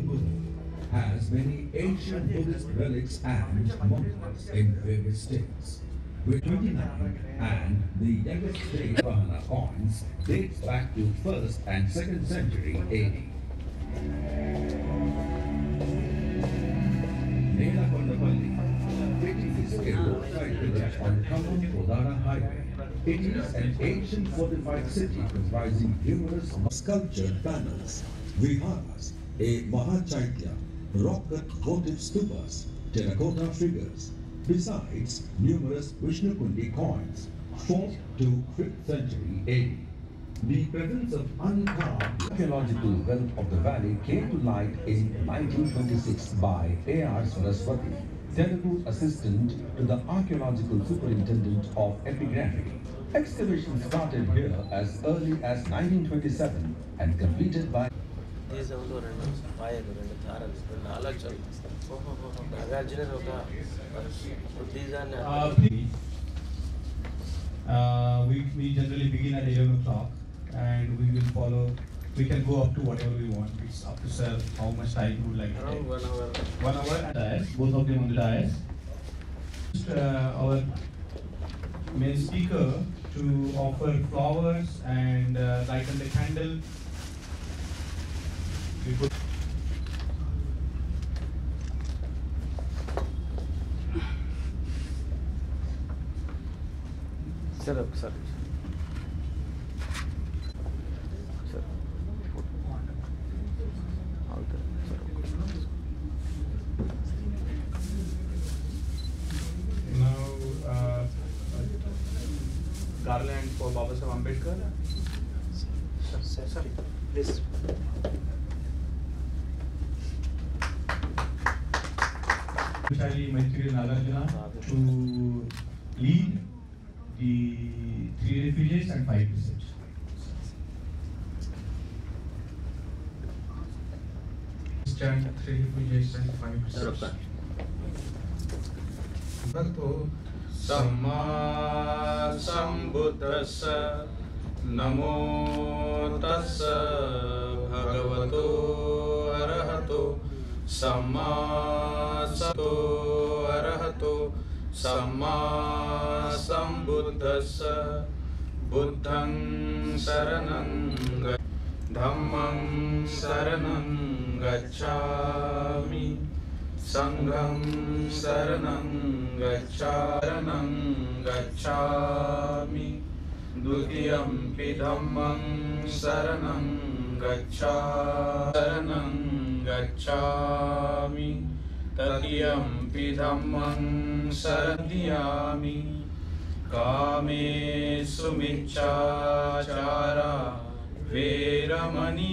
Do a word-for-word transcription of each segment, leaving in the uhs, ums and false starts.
Buddha has many ancient Buddhist relics and monuments in various states. With twenty-nine and the youngest state Vahana coins dates back to first and second century A D. Nelakondapalli. It is a roadside village on Khammam Kodara Highway. It is an ancient fortified city comprising numerous sculptured panels, viharas, a Mahachaitya, rock-cut votive stupas, terracotta figures, besides numerous Vishnukundi coins, fourth to fifth century A D. The presence of uncarved archaeological wealth of the valley came to light in nineteen twenty-six by A R Saraswati, Telugu's assistant to the archaeological superintendent of epigraphy. Excavation started here as early as nineteen twenty-seven and completed by These are the రెండు ధారలు రెండు ఆలోచనలు నాగార్జున ఒక బుద్ధిజాన్ని we we generally begin at eleven o'clock and we will follow. We can go up to whatever we want. It's up to sir how much time you would like to take. one hour. One hour at dais, both of them on the dais. Uh, our main speaker to offer flowers and uh, lighten the candle. We put Sir, sir. Sir. Okay. now uh, garland for Baba Saheb Ambedkar. Sir, sir, sir. Please. Vishali Maitri Nagarjuna to lead the three refugees and five research. Chant three refugees and five research. Samma Sambuddhassa Namo Tassa Bhagavato Arahato Samma Sato Arahato Samma Sambuddhassa Buddhang Saranang Dhammang Saranang Gacchami Sangham Saranang Gaccharanang Gacchami Dutiyampi Dhammang Saranang Gaccha Saranang Gacchami Tatiyampi Dhammang Saraniyami Kame Sumichachara Veramani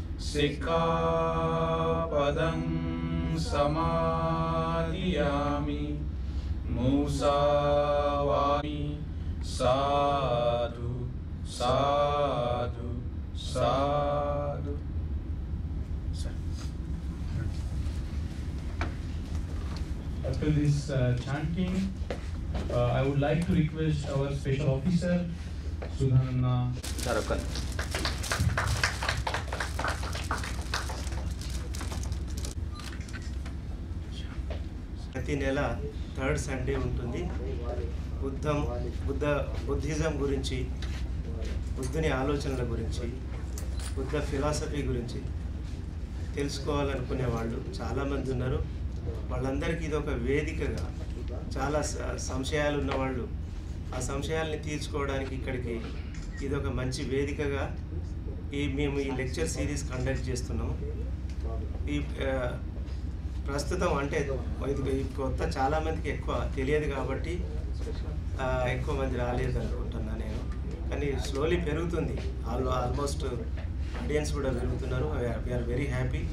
Sikhapadang Samadhiyami Musavami Sadhu Sadhu Sadhu. After this uh, chanting, uh, I would like to request our special officer, Sudhananna. Dharakan. ప్రతి నెల third Sunday ఉంటుంది. బుద్ధం Buddha Buddhism గురించి, బుద్ధుని ఆలోచనల గురించి, Buddha philosophy గురించి తెలుసుకోవాలనుకునే వాళ్ళు చాలామంది ఉన్నారు. వాళ్ళందరికీ ఇది ఒక వేదికగా, చాలా సంశయాలు ఉన్నవాళ్ళు ఆ సంశయాల్ని తీర్చుకోవడానికి ఇక్కడికి ఇది ఒక మంచి వేదికగా ఈ మేము ఈ లెక్చర్ సిరీస్ కండక్ట్ చేస్తున్నాం. ఈ ప్రస్తుతం అంటే ఇది కొత్త చాలామందికి ఎక్కువ తెలియదు కాబట్టి ఎక్కువ మంది రాలేదు అనుకుంటున్నా నేను. కానీ స్లోలీ పెరుగుతుంది. ఆల్ ఆల్మోస్ట్ ఆడియన్స్ కూడా పెరుగుతున్నారు. We're very happy.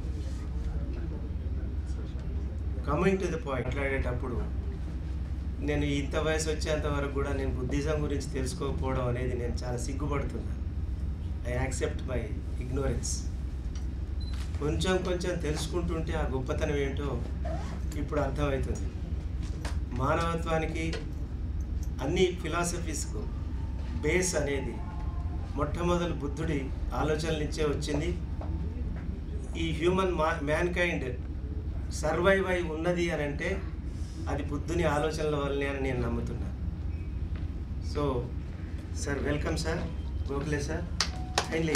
Coming to the point, మాట్లాడేటప్పుడు నేను ఇంత వయసు వచ్చేంత వరకు కూడా నేను బుద్ధిజం గురించి తెలుసుకోకపోవడం అనేది నేను చాలా సిగ్గుపడుతున్నాను. I accept my ignorance. కొంచెం కొంచెం తెలుసుకుంటుంటే ఆ గొప్పతనం ఏంటో ఇప్పుడు అర్థమవుతుంది. మానవత్వానికి అన్ని ఫిలాసఫీస్కు బేస్ అనేది మొట్టమొదటి బుద్ధుడి ఆలోచనల నుంచే వచ్చింది. ఈ హ్యూమన్ మా మ్యాన్ కైండ్ సర్వైవ్ అయి ఉన్నది అని అంటే అది బుద్ధుని ఆలోచనల వల్లనే అని నేను నమ్ముతున్నాను. So sir welcome sir, Gokhale sir, kindly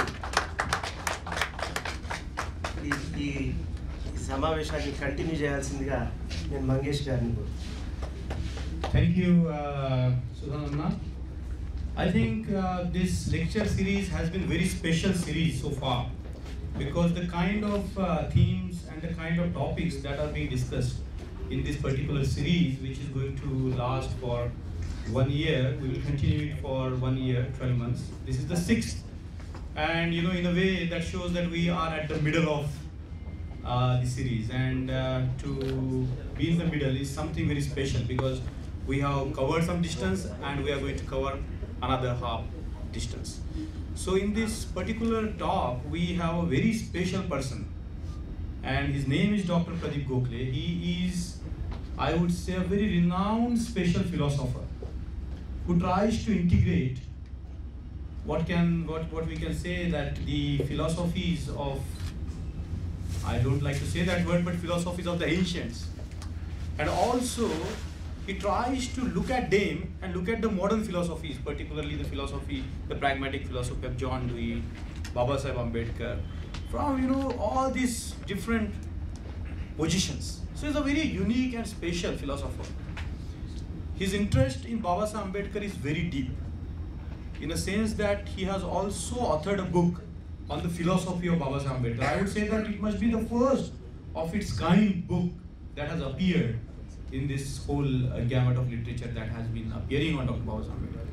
ఈ ఈ సమావేశాన్ని కంటిన్యూ చేయాల్సిందిగా నేను మంగేష్ గారిని కోరుతున్నాను. Thank you, uh, Sudhananna. I think uh, this lecture series has been very special series so far because the kind of uh, themes and the kind of topics that are being discussed in this particular series, which is going to last for one year, we will continue it for one year, twelve months. This is the sixth, and you know, in a way that shows that we are at the middle of uh, the series, and uh, to be in the middle is something very special because we have covered some distance and we are going to cover another half distance. So in this particular talk, we have a very special person, and his name is Doctor Pradeep Gokhale. He is, I would say, a very renowned special philosopher who tries to integrate what can what, what we can say that the philosophies of, I don't like to say that word, but philosophies of the ancients, and also he tries to look at them and look at the modern philosophies, particularly the philosophy, the pragmatic philosophy of John Dewey, Baba Saheb Ambedkar, from you know all these different positions. So he's a very unique and special philosopher. His interest in Baba Saheb Ambedkar is very deep, in a sense that he has also authored a book on the philosophy of Baba Saheb Ambedkar. I would say that it must be the first of its kind book that has appeared in this whole uh, gamut of literature that has been appearing on Doctor Baba Saheb Ambedkar.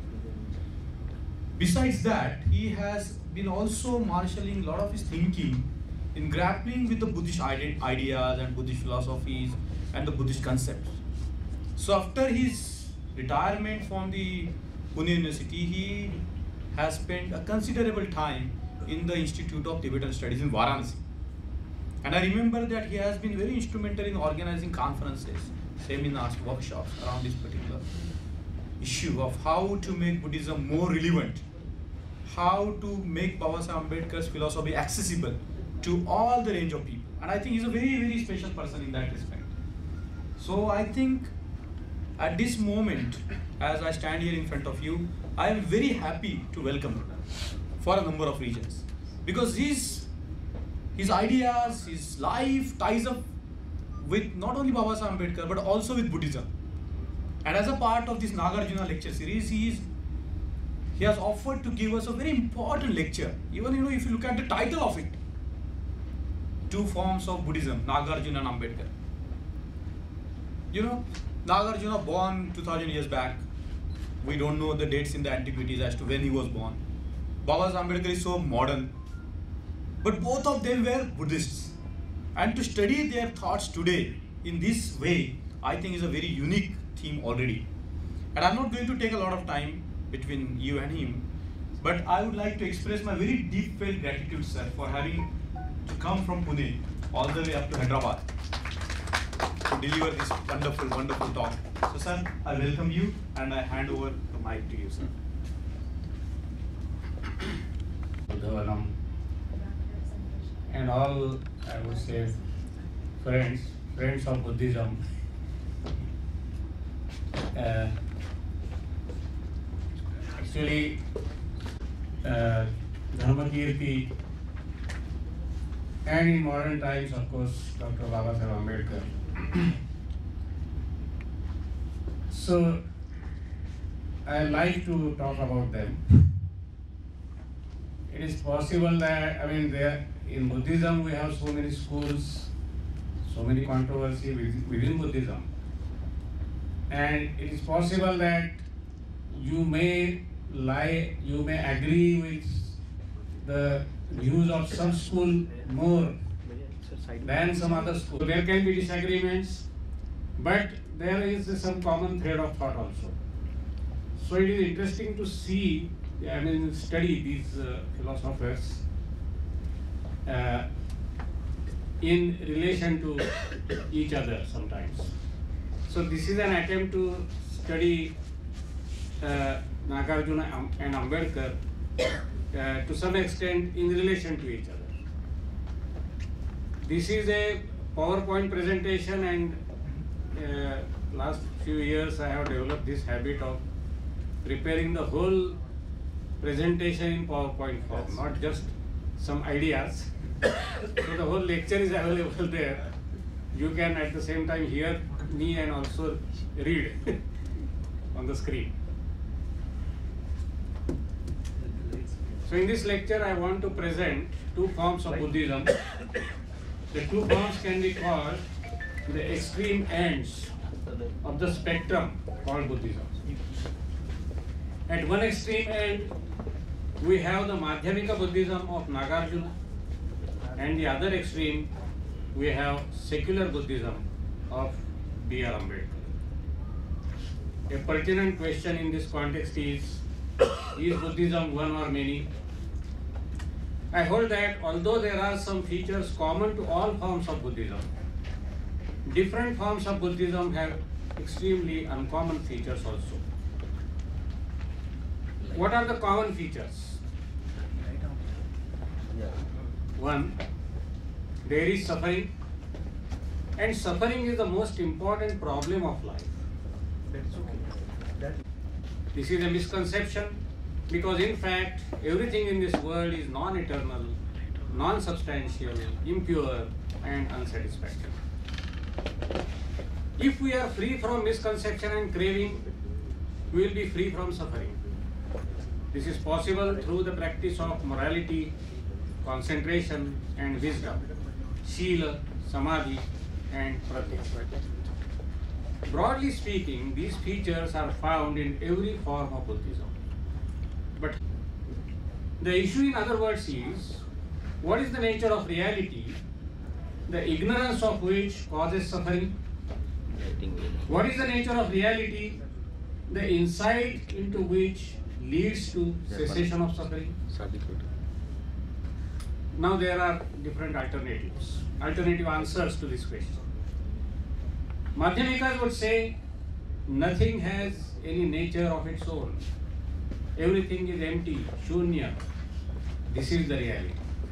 Besides that, he has been also marshalling a lot of his thinking in grappling with the Buddhist ide- ideas and Buddhist philosophies and the Buddhist concepts. So after his retirement from the Pune University, he has spent a considerable time in the Institute of Tibetan Studies in Varanasi. And I remember that he has been very instrumental in organizing conferences, seminars, workshops around this particular issue of how to make Buddhism more relevant, how to make Baba Saheb Ambedkar's philosophy accessible to all the range of people. And I think he's a very, very special person in that respect. So I think at this moment, as I stand here in front of you, I am very happy to welcome him for a number of reasons. Because his, his ideas, his life ties up with not only Baba Saheb Ambedkar but also with Buddhism. And as a part of this Nagarjuna lecture series, he is he has offered to give us a very important lecture. Even you know, if you look at the title of it, Two Forms of Buddhism, Nagarjuna and Ambedkar. You know, Nagarjuna born two thousand years back. We don't know the dates in the antiquities as to when he was born. Baba Saheb Ambedkar is so modern, but both of them were Buddhists. And to study their thoughts today in this way, I think is a very unique theme already. And I'm not going to take a lot of time between you and him, but I would like to express my very deep felt gratitude, sir, for having to come from Pune all the way up to Hyderabad to deliver this wonderful, wonderful talk. So, sir, I welcome you and I hand over the mic to you, sir. Buddhavanam and all, I would say, friends, friends of Buddhism. Uh, actually, uh, Dharmakirti, and in modern times, of course, Doctor Baba Saheb Ambedkar. So, I like to talk about them. It is possible that, I mean, there in Buddhism we have so many schools, so many controversy within Buddhism, and it is possible that you may lie, you may agree with the views of some school more than some other school. There can be disagreements, but there is some common thread of thought also. So it is interesting to see, I mean, study these uh, philosophers uh, in relation to each other sometimes. So this is an attempt to study uh, Nagarjuna and Ambedkar uh, to some extent in relation to each other. This is a PowerPoint presentation, and uh, last few years I have developed this habit of preparing the whole presentation in PowerPoint form, not just some ideas. So the whole lecture is available there. You can at the same time hear me and also read on the screen. So in this lecture I want to present two forms of Buddhism. The two forms can be called the extreme ends of the spectrum called Buddhism. At one extreme end we have the Madhyamika Buddhism of Nagarjuna, and the other extreme we have secular Buddhism of B R Ambedkar. A pertinent question in this context is, is Buddhism one or many? I hold that although there are some features common to all forms of Buddhism, different forms of Buddhism have extremely uncommon features also. What are the common features? One, there is suffering, and suffering is the most important problem of life. This is a misconception, because in fact everything in this world is non-eternal, non-substantial, impure and unsatisfactory. If we are free from misconception and craving, we will be free from suffering. This is possible through the practice of morality, concentration and wisdom, Shila, Samadhi and Pratyeka. Broadly speaking, these features are found in every form of Buddhism. But the issue, in other words, is what is the nature of reality, the ignorance of which causes suffering? What is the nature of reality, the insight into which leads to cessation of suffering? Now there are different alternatives, alternative answers to this question. Madhyamikas would say nothing has any nature of its own. Everything is empty, shunya. This is the reality.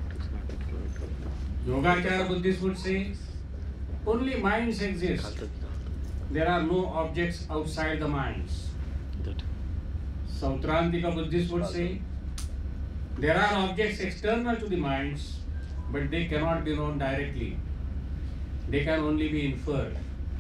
Yogacara Buddhists would say only minds exist. There are no objects outside the minds. Sautrantika Buddhists would say there are objects external to the minds, but they cannot be known directly. They can only be inferred.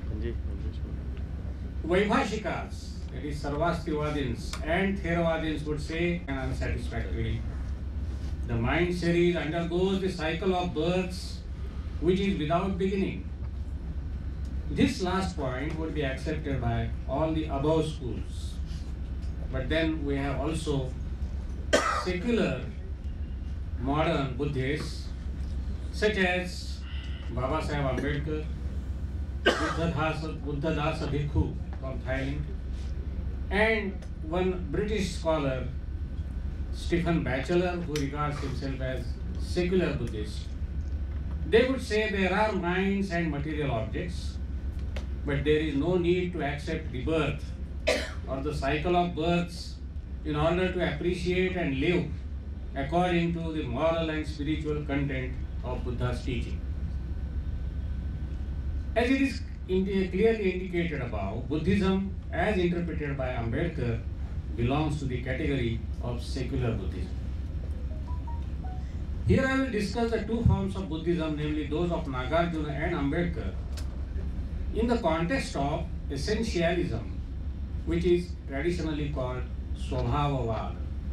Vaibhashikas, that is Sarvastivadins and Theravadins would say and unsatisfactory. The mind series undergoes the cycle of births which is without beginning. This last point would be accepted by all the above schools. But then we have also secular modern Buddhists such as Baba Saheb Ambedkar, Buddhadasa, Buddhadasa Bhikkhu from Thailand, and one British scholar, Stephen Batchelor, who regards himself as secular Buddhist. They would say there are minds and material objects, but there is no need to accept rebirth or the cycle of births in order to appreciate and live according to the moral and spiritual content of Buddha's teaching. As it is indi- clearly indicated above, Buddhism, as interpreted by Ambedkar, belongs to the category of secular Buddhism. Here I will discuss the two forms of Buddhism, namely those of Nagarjuna and Ambedkar, in the context of essentialism, which is traditionally called Swabhavavad.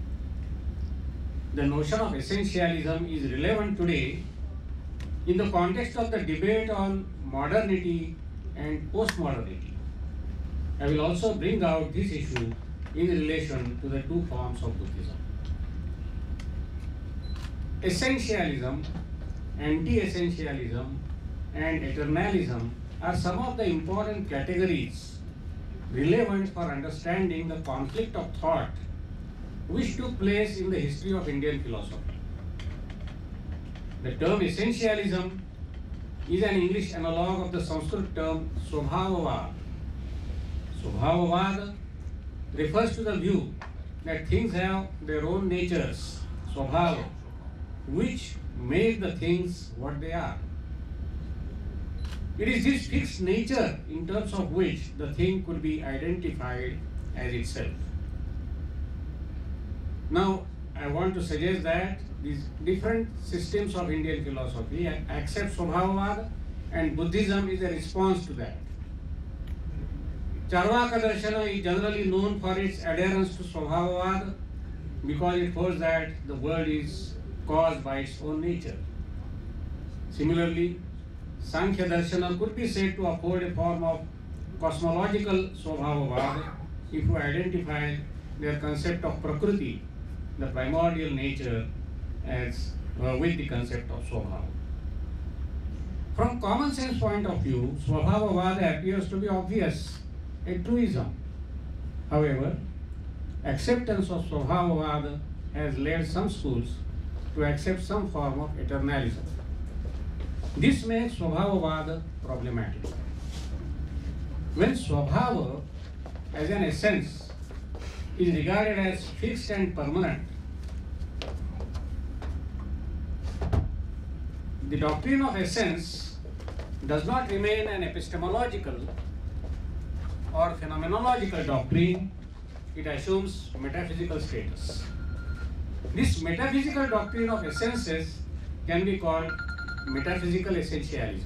The notion of essentialism is relevant today in the context of the debate on modernity and postmodernity. I will also bring out this issue in relation to the two forms of Buddhism. Essentialism, anti-essentialism, and eternalism are some of the important categories relevant for understanding the conflict of thought which took place in the history of Indian philosophy. The term essentialism is an English analog of the Sanskrit term Swabhavavad. Swabhavavad refers to the view that things have their own natures, swabhava, which make the things what they are. It is this fixed nature in terms of which the thing could be identified as itself. Now, I want to suggest that these different systems of Indian philosophy accept Swabhavavad, and Buddhism is a response to that. Charvaka Darshana is generally known for its adherence to Swabhavavad because it holds that the world is caused by its own nature. Similarly, Sankhya Darshana could be said to uphold a form of cosmological Swabhavavad if we identify their concept of Prakriti, the primordial nature, as uh, with the concept of Swabhava. From common sense point of view, Swabhavavad appears to be obvious, a truism. However, acceptance of Swabhavavad has led some schools to accept some form of eternalism. This makes Swabhavavad problematic. When Swabhava as an essence is regarded as fixed and permanent, the doctrine of essence does not remain an epistemological or phenomenological doctrine, it assumes metaphysical status. This metaphysical doctrine of essences can be called metaphysical essentialism.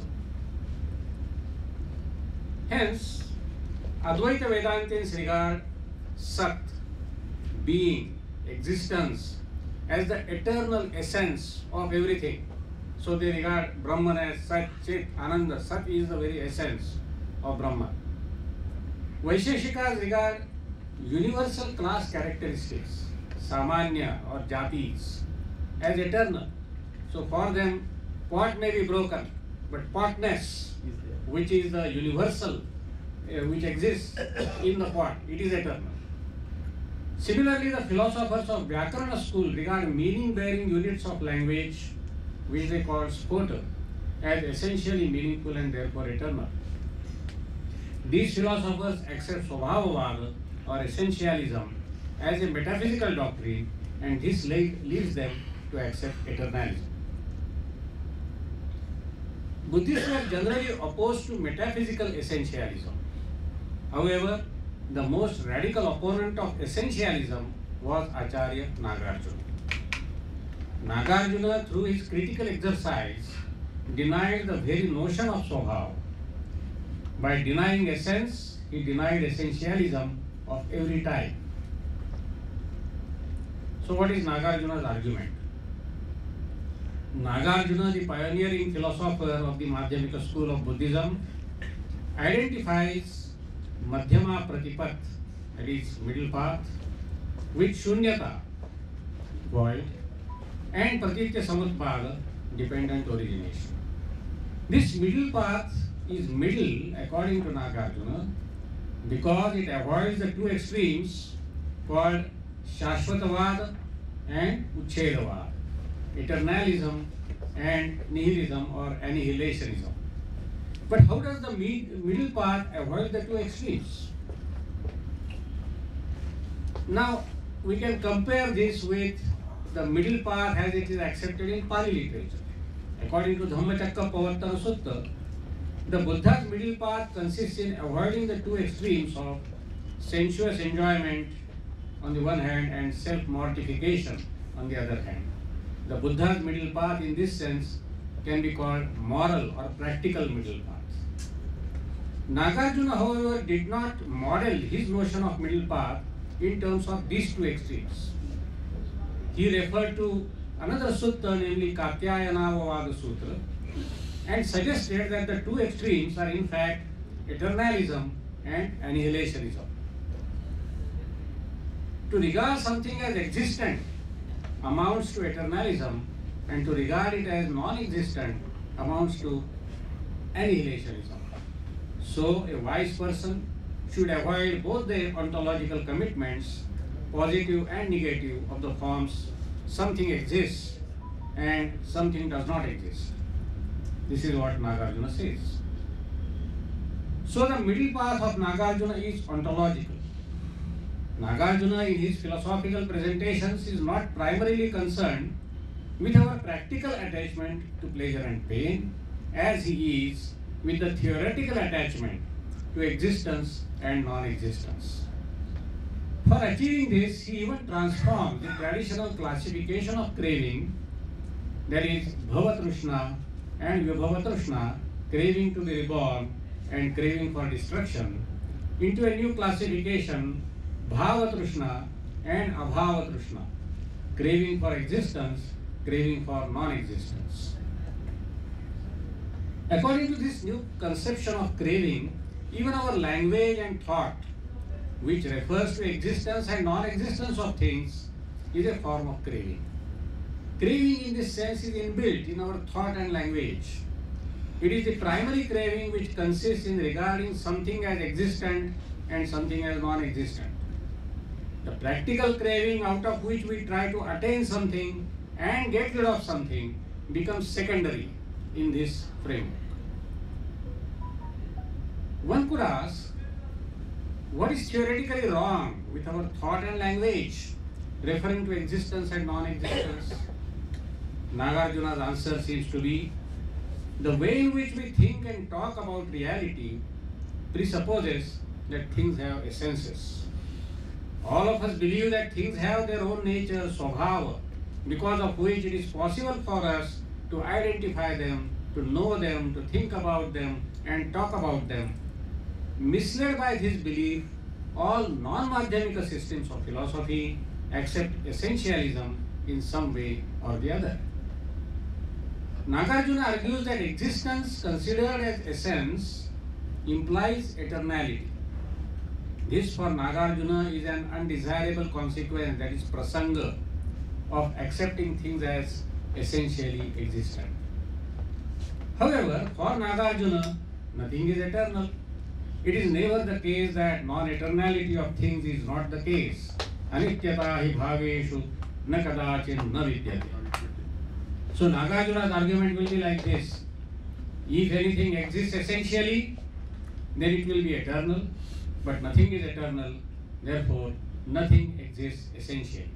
Hence, Advaita Vedantins regard Sat, being, existence, as the eternal essence of everything. So they regard Brahman as Sat, Chit, Ananda. Sat is the very essence of Brahman. Vaisheshikas regard universal class characteristics, Samanya or Jatis, as eternal. So for them, pot may be broken, but potness, which is the universal, uh, which exists in the pot, it is eternal. Similarly, the philosophers of Vyakarana school regard meaning-bearing units of language, which they call spota, as essentially meaningful and therefore eternal. These philosophers accept Swabhavavad or essentialism as a metaphysical doctrine, and this leads them to accept eternalism. Buddhists were generally opposed to metaphysical essentialism. However, the most radical opponent of essentialism was Acharya Nagarjuna. Nagarjuna, through his critical exercise, denied the very notion of Swabhava. By denying essence, he denied essentialism of every type. So what is Nagarjuna's argument? Nagarjuna, the pioneering philosopher of the Madhyamika school of Buddhism, identifies Madhyama Pratipat, that is middle path, with Shunyata, void, and Pratitya Samutpada, dependent origination. This middle path is middle according to Nagarjuna because it avoids the two extremes called Shashvatavad and Uchchedavad, eternalism and nihilism or annihilationism. But how does the middle path avoid the two extremes? Now, we can compare this with the middle path as it is accepted in Pali literature. According to Dhammacakka Pavartana Sutta, the Buddha's middle path consists in avoiding the two extremes of sensuous enjoyment on the one hand and self-mortification on the other hand. The Buddha's middle path in this sense can be called moral or practical middle path. Nagarjuna, however, did not model his notion of middle path in terms of these two extremes. He referred to another sutta, namely Katyayanavavada Sutra, and suggested that the two extremes are in fact eternalism and annihilationism. To regard something as existent amounts to eternalism, and to regard it as non-existent amounts to annihilationism. So, a wise person should avoid both the ontological commitments, positive and negative, of the forms something exists and something does not exist. This is what Nagarjuna says. So, the middle path of Nagarjuna is ontological. Nagarjuna, in his philosophical presentations, is not primarily concerned with our practical attachment to pleasure and pain, as he is with the theoretical attachment to existence and non-existence. For achieving this, he even transformed the traditional classification of craving, that is Bhavatrishna and Vibhavatrishna, craving to be reborn and craving for destruction, into a new classification, Bhavatrishna and Abhavatrishna, craving for existence, craving for non-existence. According to this new conception of craving, even our language and thought, which refers to existence and non-existence of things, is a form of craving. Craving in this sense is inbuilt in our thought and language. It is the primary craving which consists in regarding something as existent and something as non-existent. The practical craving out of which we try to attain something and get rid of something becomes secondary in this framework. One could ask, what is theoretically wrong with our thought and language referring to existence and non-existence? Nagarjuna's answer seems to be, the way in which we think and talk about reality presupposes that things have essences. All of us believe that things have their own nature, swabhava, because of which it is possible for us to identify them, to know them, to think about them, and talk about them. Misled by this belief, all non-Madhyamika systems of philosophy accept essentialism in some way or the other. Nagarjuna argues that existence considered as essence implies eternality. This for Nagarjuna is an undesirable consequence, that is prasanga, of accepting things as essentially existent. However, for Nagarjuna, nothing is eternal. It is never the case that non-eternality of things is not the case. Anityata hi bhaveshu na kadachin na vidyate. So Nagarjuna's argument will be like this. If anything exists essentially, then it will be eternal, but nothing is eternal, therefore nothing exists essentially.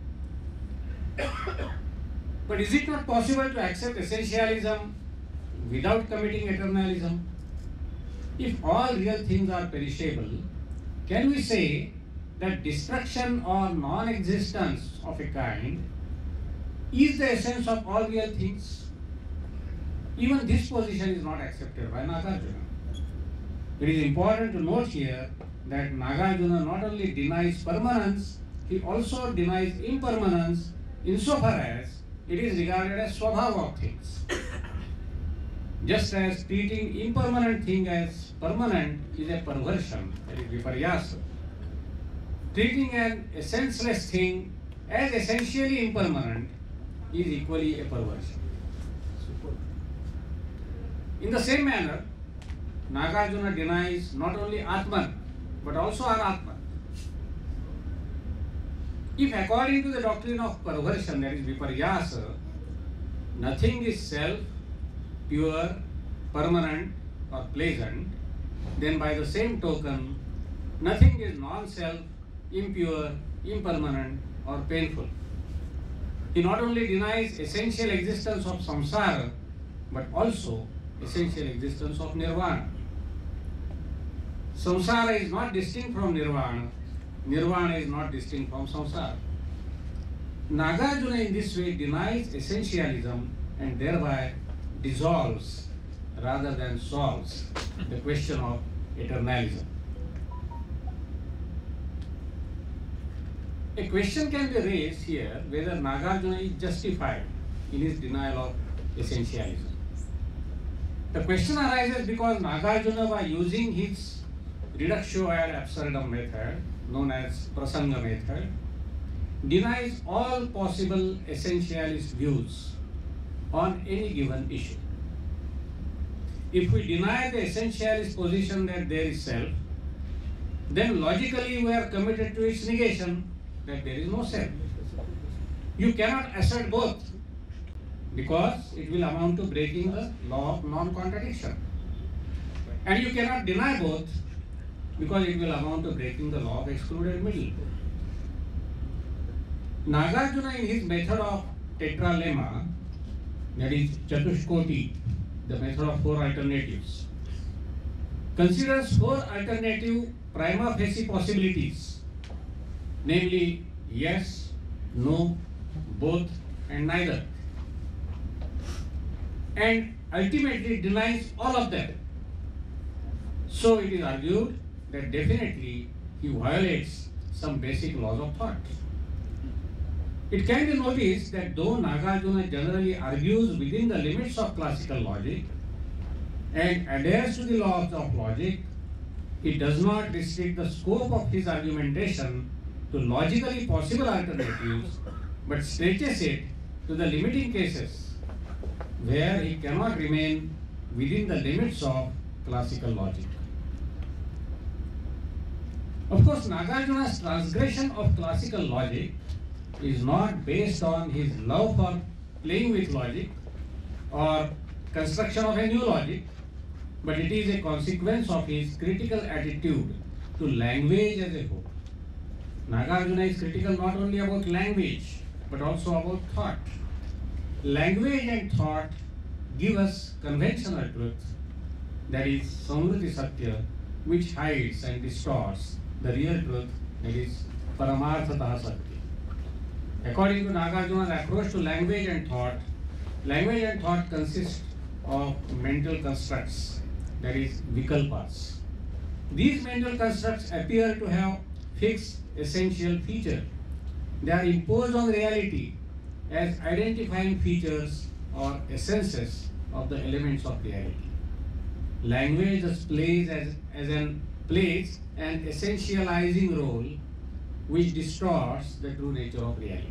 But is it not possible to accept essentialism without committing eternalism? If all real things are perishable, can we say that destruction or non-existence of a kind is the essence of all real things? Even this position is not accepted by Nagarjuna. It is important to note here that Nagarjuna not only denies permanence, he also denies impermanence insofar as it is regarded as swabhava of things. Just as treating impermanent thing as permanent is a perversion, that is viparyasa, treating an essenceless thing as essentially impermanent is equally a perversion. In the same manner, Nagarjuna denies not only Atman, but also Anatman. If according to the doctrine of perversion, that is viparyasa, nothing is self, pure, permanent or pleasant, then by the same token, nothing is non-self, impure, impermanent or painful. He not only denies essential existence of samsara, but also essential existence of nirvana. Samsara is not distinct from nirvana, nirvana is not distinct from samsara. Nagarjuna in this way denies essentialism and thereby dissolves rather than solves the question of eternalism. A question can be raised here whether Nagarjuna is justified in his denial of essentialism. The question arises because Nagarjuna, by using his reductio ad absurdum method, known as prasanga method, denies all possible essentialist views on any given issue. If we deny the essentialist position that there is self, then logically we are committed to its negation, that there is no self. You cannot assert both because it will amount to breaking the law of non-contradiction. And you cannot deny both because it will amount to breaking the law of excluded middle. Nagarjuna in his method of tetralemma, that is Chatushkoti, the method of four alternatives, considers four alternative prima facie possibilities, namely yes, no, both, and neither, and ultimately denies all of them. So it is argued that definitely he violates some basic laws of thought. It can be noticed that though Nagarjuna generally argues within the limits of classical logic and adheres to the laws of logic, it does not restrict the scope of his argumentation to logically possible alternatives, but stretches it to the limiting cases where he cannot remain within the limits of classical logic. Of course, Nagarjuna's transgression of classical logic is not based on his love for playing with logic or construction of a new logic, but it is a consequence of his critical attitude to language as a whole. Nagarjuna is critical not only about language, but also about thought. Language and thought give us conventional truth, that is Samriti Satya, which hides and distorts the real truth, that is Paramarthataha Satya. According to Nagarjuna's approach to language and thought, language and thought consist of mental constructs, that is vikalpas. These mental constructs appear to have fixed essential feature. They are imposed on reality as identifying features or essences of the elements of reality. Language thus plays as, as an plays an essentializing role which distorts the true nature of reality.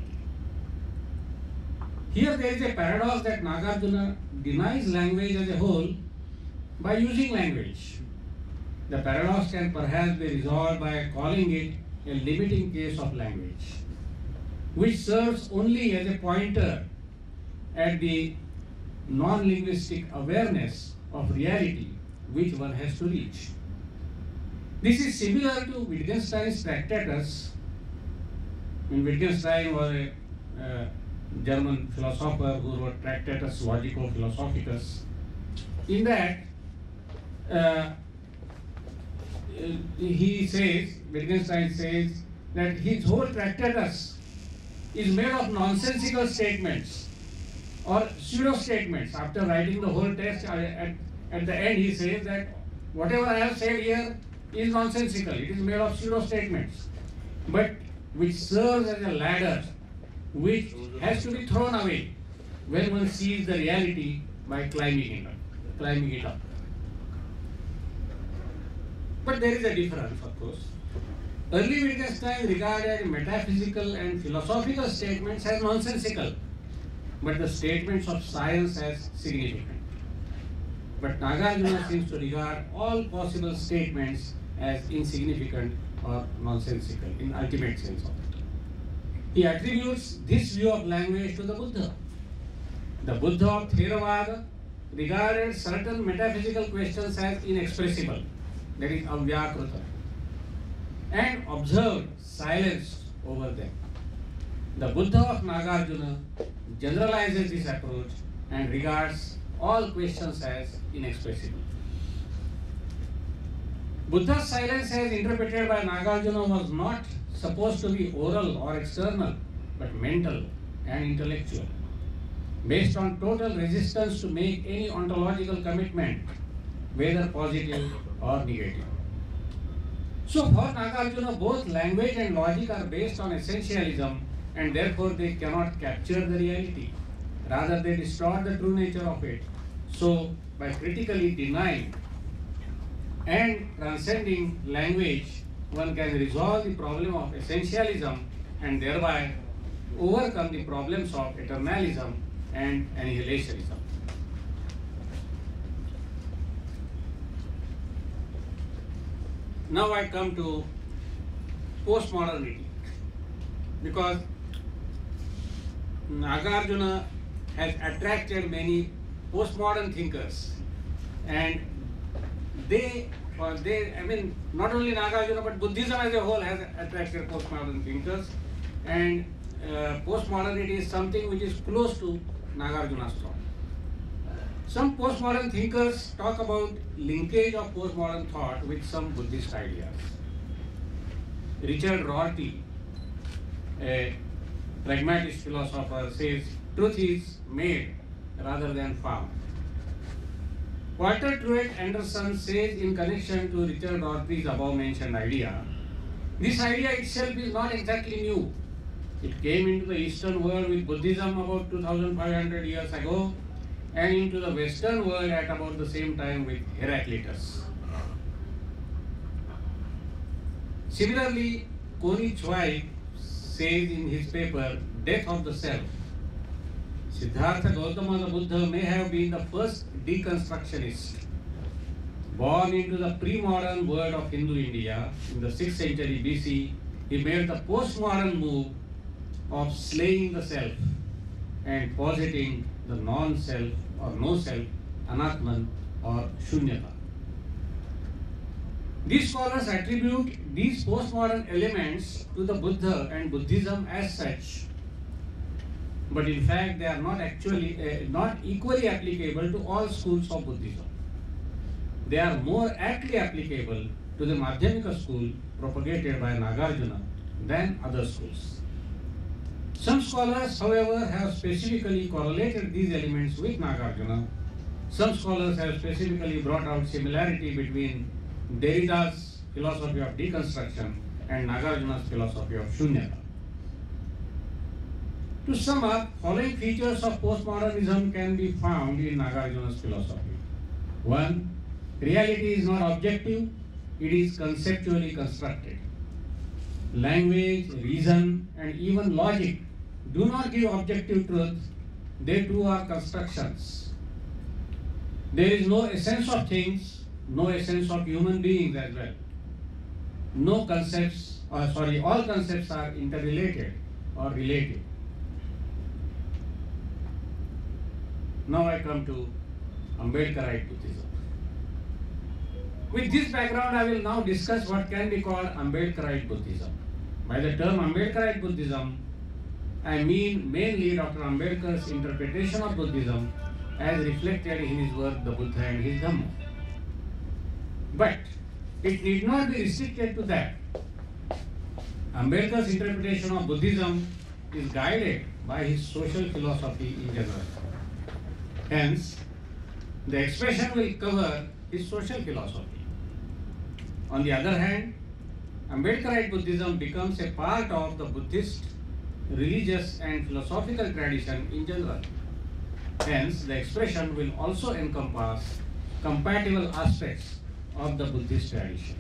Here there is a paradox that Nagarjuna denies language as a whole by using language. The paradox can perhaps be resolved by calling it a limiting case of language, which serves only as a pointer at the non-linguistic awareness of reality which one has to reach. This is similar to Wittgenstein's Tractatus. And Wittgenstein was a uh, German philosopher who wrote Tractatus Logico-Philosophicus. In that, uh, he says, Wittgenstein says, that his whole Tractatus is made of nonsensical statements or pseudo-statements. After writing the whole text, at, at the end he says that whatever I have said here is nonsensical. It is made of pseudo-statements, but which serves as a ladder which has to be thrown away when one sees the reality by climbing it up. Climbing it up. But there is a difference, of course. Early Wittgenstein regarded metaphysical and philosophical statements as nonsensical, but the statements of science as significant. But Nagarjuna seems to regard all possible statements as insignificant or nonsensical in ultimate sense of it. He attributes this view of language to the Buddha. The Buddha of Theravada regarded certain metaphysical questions as inexpressible, that is avyakrita, and observed silence over them. The Buddha of Nagarjuna generalizes this approach and regards all questions as inexpressible. Buddha's silence as interpreted by Nagarjuna was not supposed to be oral or external, but mental and intellectual, based on total resistance to make any ontological commitment, whether positive or negative. So for Nagarjuna, both language and logic are based on essentialism, and therefore they cannot capture the reality. Rather, they distort the true nature of it. So by critically denying and transcending language, one can resolve the problem of essentialism and thereby overcome the problems of eternalism and annihilationism. Now I come to postmodernity, because Nagarjuna has attracted many postmodern thinkers, and they, or they, I mean, not only Nagarjuna, but Buddhism as a whole has attracted postmodern thinkers, and uh, postmodernity is something which is close to Nagarjuna's thought. Some postmodern thinkers talk about linkage of postmodern thought with some Buddhist ideas. Richard Rorty, a pragmatist philosopher, says truth is made rather than found. Walter Truett Anderson says in connection to Richard Rorty's above mentioned idea, this idea itself is not exactly new. It came into the Eastern world with Buddhism about two thousand five hundred years ago and into the Western world at about the same time with Heraclitus. Similarly, Connie Choi says in his paper, Death of the Self, Siddhartha Gautama the Buddha may have been the first deconstructionist. Born into the pre-modern world of Hindu India in the sixth century B C, he made the postmodern move of slaying the self and positing the non-self or no-self, Anatman or Shunyata. These scholars attribute these postmodern elements to the Buddha and Buddhism as such, but in fact they are not actually uh, not equally applicable to all schools of Buddhism. They are more aptly applicable to the Madhyamika school propagated by Nagarjuna than other schools. Some scholars, however, have specifically correlated these elements with Nagarjuna. Some scholars have specifically brought out similarity between Derrida's philosophy of deconstruction and Nagarjuna's philosophy of Shunyata. To sum up, following features of postmodernism can be found in Nagarjuna's philosophy. One, reality is not objective, it is conceptually constructed. Language, reason, and even logic do not give objective truth, they too are constructions. There is no essence of things, no essence of human beings as well. No concepts, or sorry, all concepts are interrelated or related. Now I come to Ambedkarite Buddhism. With this background, I will now discuss what can be called Ambedkarite Buddhism. By the term Ambedkarite Buddhism, I mean mainly Doctor Ambedkar's interpretation of Buddhism as reflected in his work The Buddha and His Dhamma. But it need not be restricted to that. Ambedkar's interpretation of Buddhism is guided by his social philosophy in general. Hence, the expression will cover his social philosophy. On the other hand, Ambedkarite Buddhism becomes a part of the Buddhist religious and philosophical tradition in general. Hence, the expression will also encompass compatible aspects of the Buddhist tradition.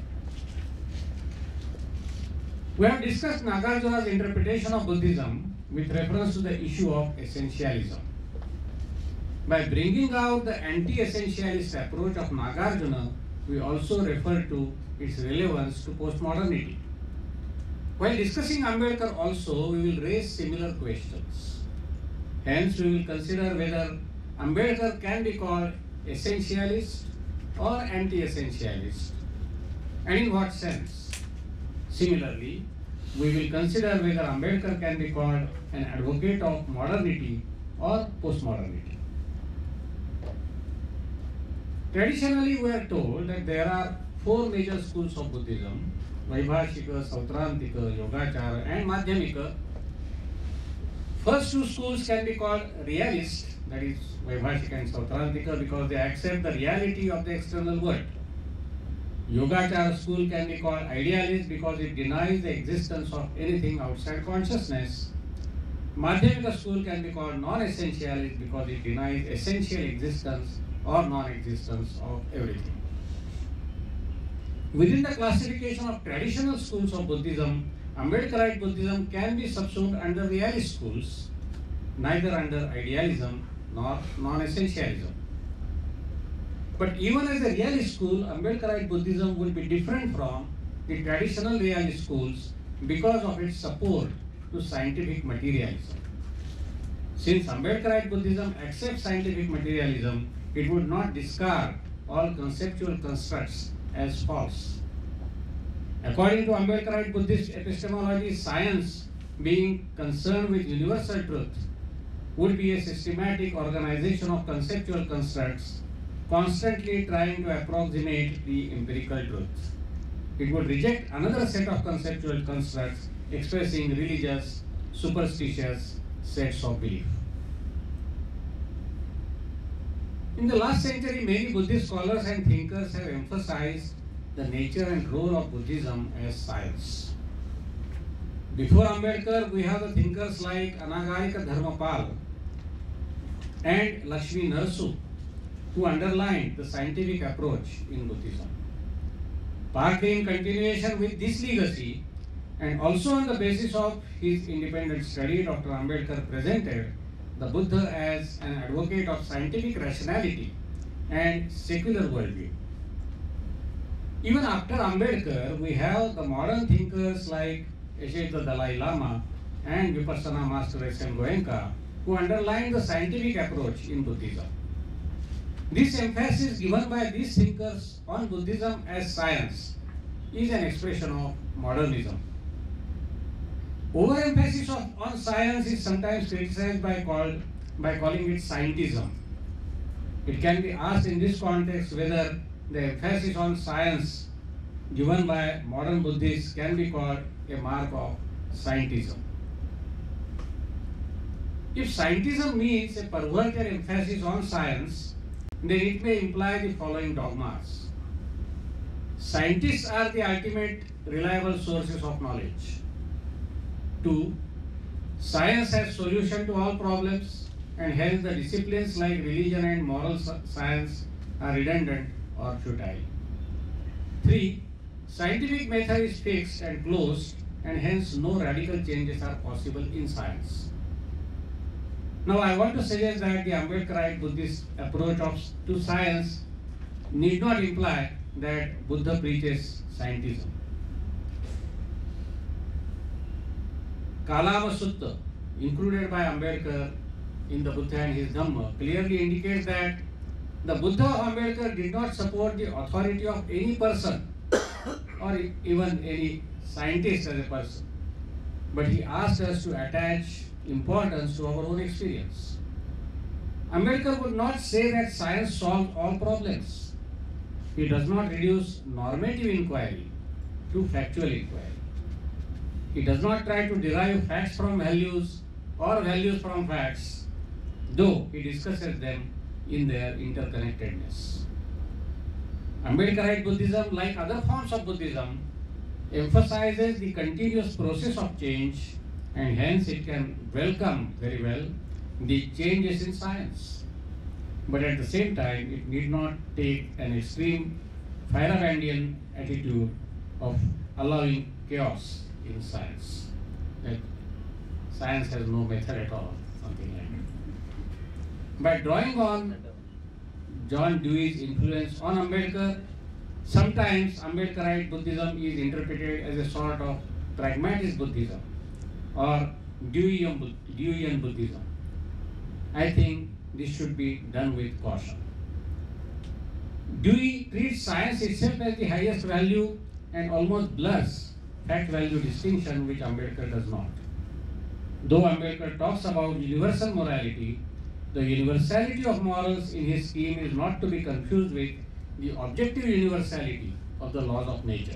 We have discussed Nagarjuna's interpretation of Buddhism with reference to the issue of essentialism. By bringing out the anti-essentialist approach of Nagarjuna, we also refer to its relevance to postmodernity. While discussing Ambedkar also, we will raise similar questions. Hence, we will consider whether Ambedkar can be called essentialist or anti-essentialist, and in what sense. Similarly, we will consider whether Ambedkar can be called an advocate of modernity or postmodernity. Traditionally, we are told that there are four major schools of Buddhism: Vaibhashika, Sautrantika, Yogacara, and Madhyamika. First two schools can be called realist, that is Vaibhashika and Sautrantika, because they accept the reality of the external world. Yogacara school can be called idealist because it denies the existence of anything outside consciousness. Madhyamika school can be called non-essentialist because it denies essential existence or non-existence of everything. Within the classification of traditional schools of Buddhism, Ambedkarite Buddhism can be subsumed under realist schools, neither under idealism nor non-essentialism. But even as a realist school, Ambedkarite Buddhism will be different from the traditional realist schools because of its support to scientific materialism. Since Ambedkarite Buddhism accepts scientific materialism, it would not discard all conceptual constructs as false. According to Ambedkarite Buddhist epistemology, science being concerned with universal truth would be a systematic organization of conceptual constructs constantly trying to approximate the empirical truth. It would reject another set of conceptual constructs expressing religious, superstitious sets of belief. In the last century, many Buddhist scholars and thinkers have emphasized the nature and role of Buddhism as science. Before Ambedkar, we have the thinkers like Anagarika Dharmapal and Lakshmi Narasu, who underlined the scientific approach in Buddhism. Partly in continuation with this legacy, and also on the basis of his independent study, Doctor Ambedkar presented the Buddha as an advocate of scientific rationality and secular worldview. Even after Ambedkar, we have the modern thinkers like Geshe the Dalai Lama and Vipassana Master S M Goenka, who underline the scientific approach in Buddhism. This emphasis given by these thinkers on Buddhism as science is an expression of modernism. Overemphasis of, on science is sometimes criticized by, called, by calling it scientism. It can be asked in this context whether the emphasis on science given by modern Buddhists can be called a mark of scientism. If scientism means a perverted emphasis on science, then it may imply the following dogmas. Scientists are the ultimate reliable sources of knowledge. Two, science has solution to all problems, and hence the disciplines like religion and moral science are redundant or futile. Three, scientific method is fixed and closed, and hence no radical changes are possible in science. Now I want to suggest that the Ambedkarite Buddhist approach of, to science need not imply that Buddha preaches scientism. Kalama Sutta, included by Ambedkar in the Buddha and his Dhamma, clearly indicates that the Buddha of Ambedkar did not support the authority of any person or even any scientist as a person, but he asked us to attach importance to our own experience. Ambedkar would not say that science solves all problems. He does not reduce normative inquiry to factual inquiry. He does not try to derive facts from values or values from facts, though he discusses them in their interconnectedness. Ambedkarite Buddhism, like other forms of Buddhism, emphasizes the continuous process of change, and hence it can welcome very well the changes in science. But at the same time, it need not take an extreme Feyerabandian attitude of allowing chaos in science. That science has no method at all, something like that. By drawing on John Dewey's influence on Ambedkar, sometimes Ambedkarite Buddhism is interpreted as a sort of pragmatist Buddhism or Deweyan, Deweyan Buddhism. I think this should be done with caution. Dewey treats science itself as the highest value and almost blurs fact-value distinction, which Ambedkar does not. Though Ambedkar talks about universal morality, the universality of morals in his scheme is not to be confused with the objective universality of the laws of nature.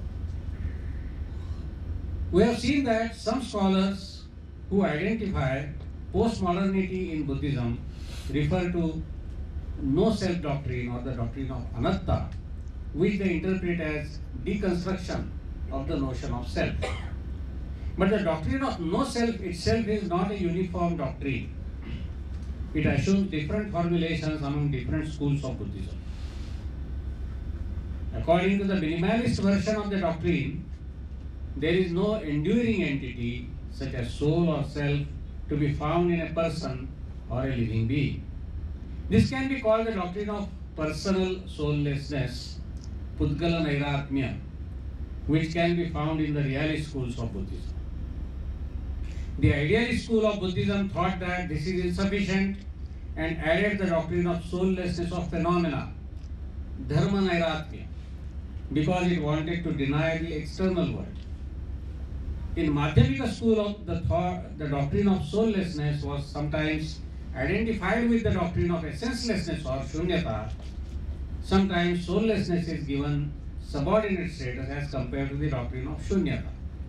We have seen that some scholars who identify postmodernity in Buddhism refer to no self doctrine or the doctrine of anatta, which they interpret as deconstruction of the notion of self. But the doctrine of no self itself is not a uniform doctrine. It assumes different formulations among different schools of Buddhism. According to the minimalist version of the doctrine, there is no enduring entity such as soul or self to be found in a person or a living being. This can be called the doctrine of personal soullessness, Pudgala Nairatmya, which can be found in the realist schools of Buddhism. The idealist school of Buddhism thought that this is insufficient and added the doctrine of soullessness of phenomena, Dharma Nairatmya, because it wanted to deny the external world. in Madhyamika school of the thought, the doctrine of soullessness was sometimes identified with the doctrine of essencelessness or shunyata. Sometimes soullessness is given subordinate status as compared to the doctrine of shunyata.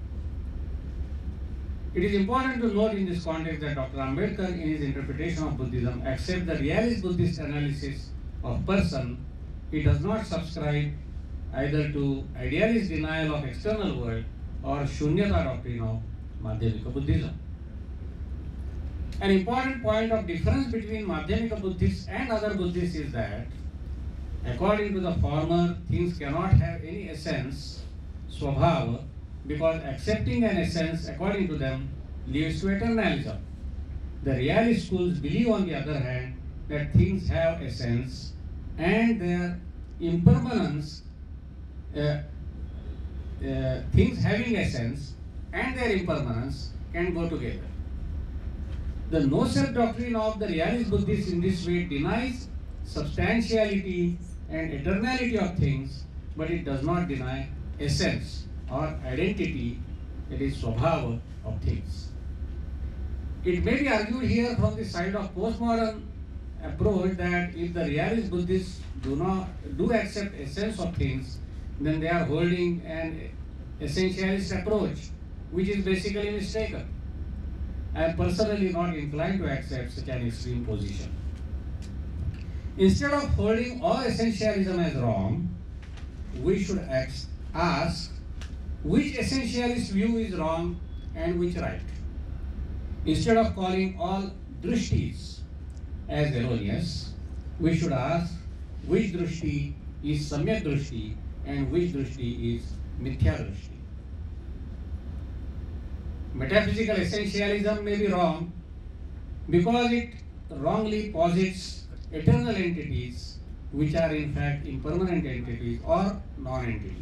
It is important to note in this context that Doctor Ambedkar, in his interpretation of Buddhism, accepts the realist Buddhist analysis of person. He does not subscribe either to idealist denial of external world or shunyata doctrine of Madhyamika Buddhism. An important point of difference between Madhyamika Buddhists and other Buddhists is that, according to the former, things cannot have any essence, swabhava, because accepting an essence, according to them, leads to eternalism. The realist schools believe, on the other hand, that things have essence and their impermanence, uh, uh, things having essence and their impermanence can go together. The no-self doctrine of the realist Buddhists in this way denies substantiality and eternality of things, but it does not deny essence or identity, that is swabhava, of things. It may be argued here from the side of postmodern approach that if the realist Buddhists do not do accept essence of things, then they are holding an essentialist approach, which is basically mistaken. I am personally not inclined to accept such an extreme position. Instead of holding all essentialism as wrong, we should ask which essentialist view is wrong and which right. Instead of calling all drishtis as erroneous, we should ask which drishti is samyak drishti and which drishti is mithya drishti. Metaphysical essentialism may be wrong because it wrongly posits eternal entities which are in fact impermanent entities or non-entities.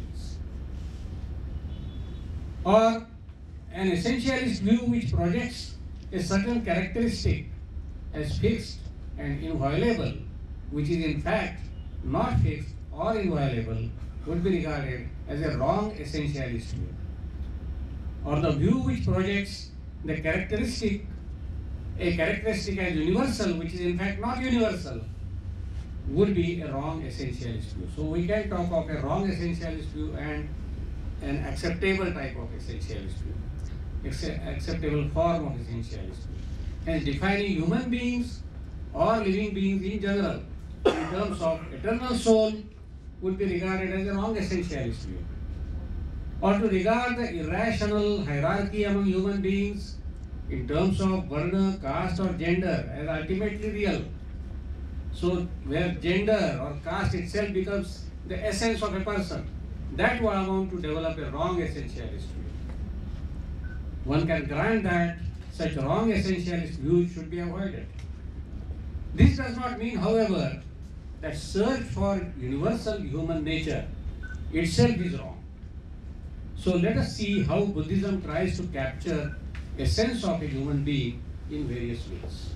Or an essentialist view which projects a certain characteristic as fixed and inviolable, which is in fact not fixed or inviolable, would be regarded as a wrong essentialist view. Or the view which projects the characteristic, a characteristic as universal, which is in fact not universal, would be a wrong essentialist view. So we can talk of a wrong essentialist view and an acceptable type of essentialist view, Accept, acceptable form of essentialist view. Hence, defining human beings or living beings in general in terms of eternal soul would be regarded as a wrong essentialist view. Or to regard the irrational hierarchy among human beings in terms of varna, caste or gender as ultimately real. So where gender or caste itself becomes the essence of a person, that would amount to develop a wrong essentialist view. One can grant that such wrong essentialist views should be avoided. This does not mean, however, that search for universal human nature itself is wrong. So let us see how Buddhism tries to capture a sense of a human being in various ways.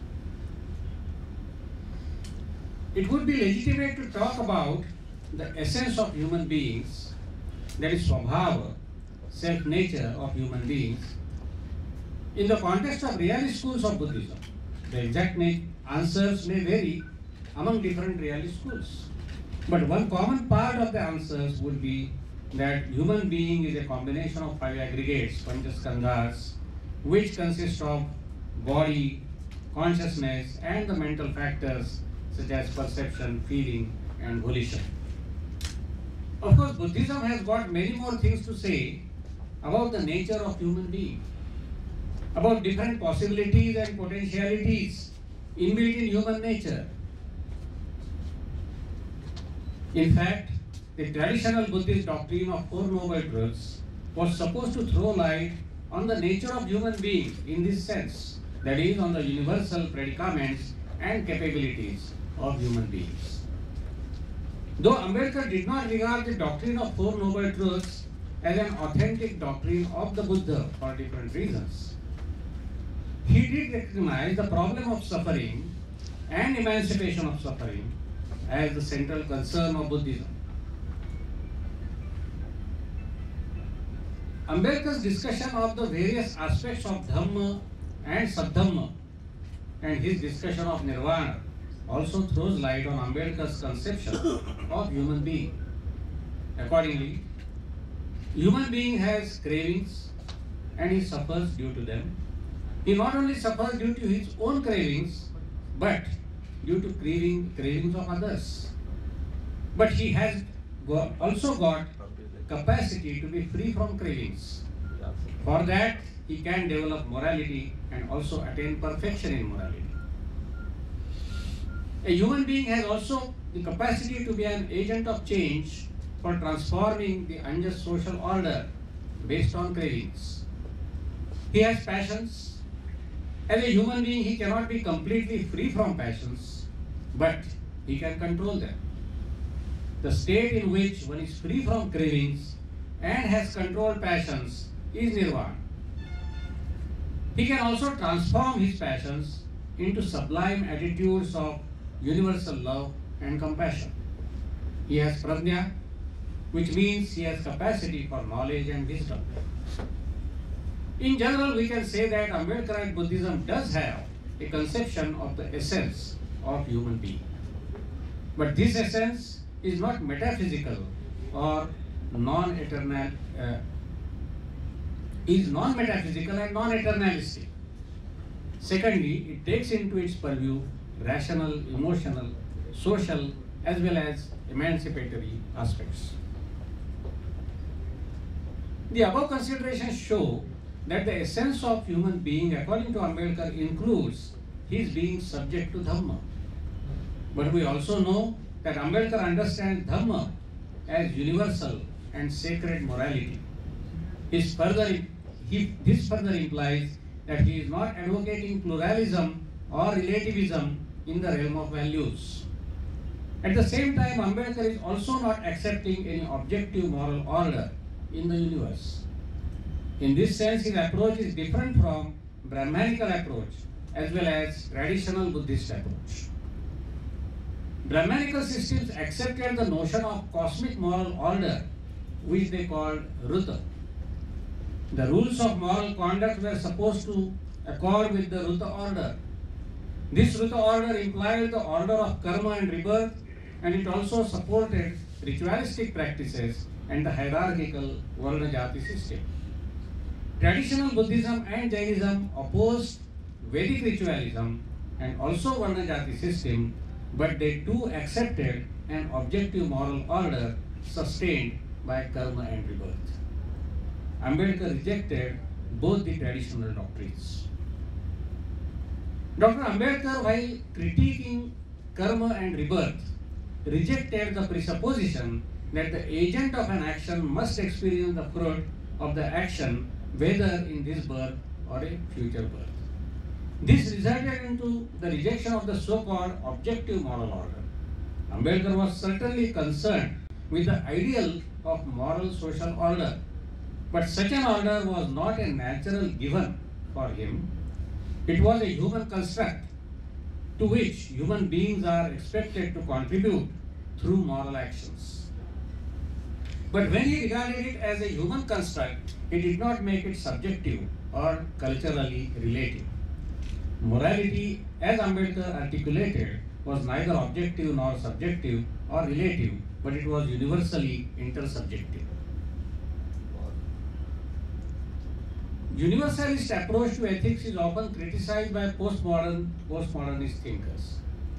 It would be legitimate to talk about the essence of human beings, that is swabhava, self-nature of human beings, in the context of realist schools of Buddhism. The exact answers may vary among different realist schools. But one common part of the answers would be that human being is a combination of five aggregates, panchaskandhas, which consist of body, consciousness, and the mental factors such as perception, feeling, and volition. Of course, Buddhism has got many more things to say about the nature of human being, about different possibilities and potentialities inbuilt in human nature. In fact, the traditional Buddhist doctrine of Four Noble Truths was supposed to throw light on the nature of human beings in this sense, that is, on the universal predicaments and capabilities of human beings. Though Ambedkar did not regard the doctrine of Four Noble Truths as an authentic doctrine of the Buddha for different reasons, he did recognize the problem of suffering and emancipation of suffering as the central concern of Buddhism. Ambedkar's discussion of the various aspects of Dhamma and Sabdhamma and his discussion of Nirvana also throws light on Ambedkar's conception of human being. Accordingly, human being has cravings and he suffers due to them. He not only suffers due to his own cravings, but due to craving, cravings of others. But he has got, also got capacity to be free from cravings. For that, he can develop morality and also attain perfection in morality. A human being has also the capacity to be an agent of change for transforming the unjust social order based on cravings. He has passions. As a human being, he cannot be completely free from passions, but he can control them. The state in which one is free from cravings and has controlled passions is nirvana. He can also transform his passions into sublime attitudes of universal love and compassion. He has prajna, which means he has capacity for knowledge and wisdom. In general, we can say that Ambedkarite Buddhism does have a conception of the essence of human being. But this essence is not metaphysical or non-eternal, uh, is non-metaphysical and non-eternalistic. Secondly, it takes into its purview rational, emotional, social, as well as emancipatory aspects. The above considerations show that the essence of human being, according to Ambedkar, includes his being subject to Dhamma. But we also know that Ambedkar understands Dhamma as universal and sacred morality. His further, he, this further implies that he is not advocating pluralism or relativism in the realm of values. At the same time, Ambedkar is also not accepting any objective moral order in the universe. In this sense, his approach is different from Brahmanical approach as well as traditional Buddhist approach. Brahmanical systems accepted the notion of cosmic moral order, which they called Ruta. The rules of moral conduct were supposed to accord with the Ruta order. This Ruta order implied the order of karma and rebirth, and it also supported ritualistic practices and the hierarchical Varna Jati system. Traditional Buddhism and Jainism opposed Vedic ritualism and also Varna Jati system, but they too accepted an objective moral order sustained by karma and rebirth. Ambedkar rejected both the traditional doctrines. Doctor Ambedkar, while critiquing karma and rebirth, rejected the presupposition that the agent of an action must experience the fruit of the action, whether in this birth or a future birth. This resulted into the rejection of the so-called objective moral order. Ambedkar was certainly concerned with the ideal of moral social order, but such an order was not a natural given for him. It was a human construct to which human beings are expected to contribute through moral actions. But when he regarded it as a human construct, he did not make it subjective or culturally relative. Morality, as Ambedkar articulated, was neither objective nor subjective or relative, but it was universally intersubjective. Universalist approach to ethics is often criticized by postmodern, postmodernist thinkers.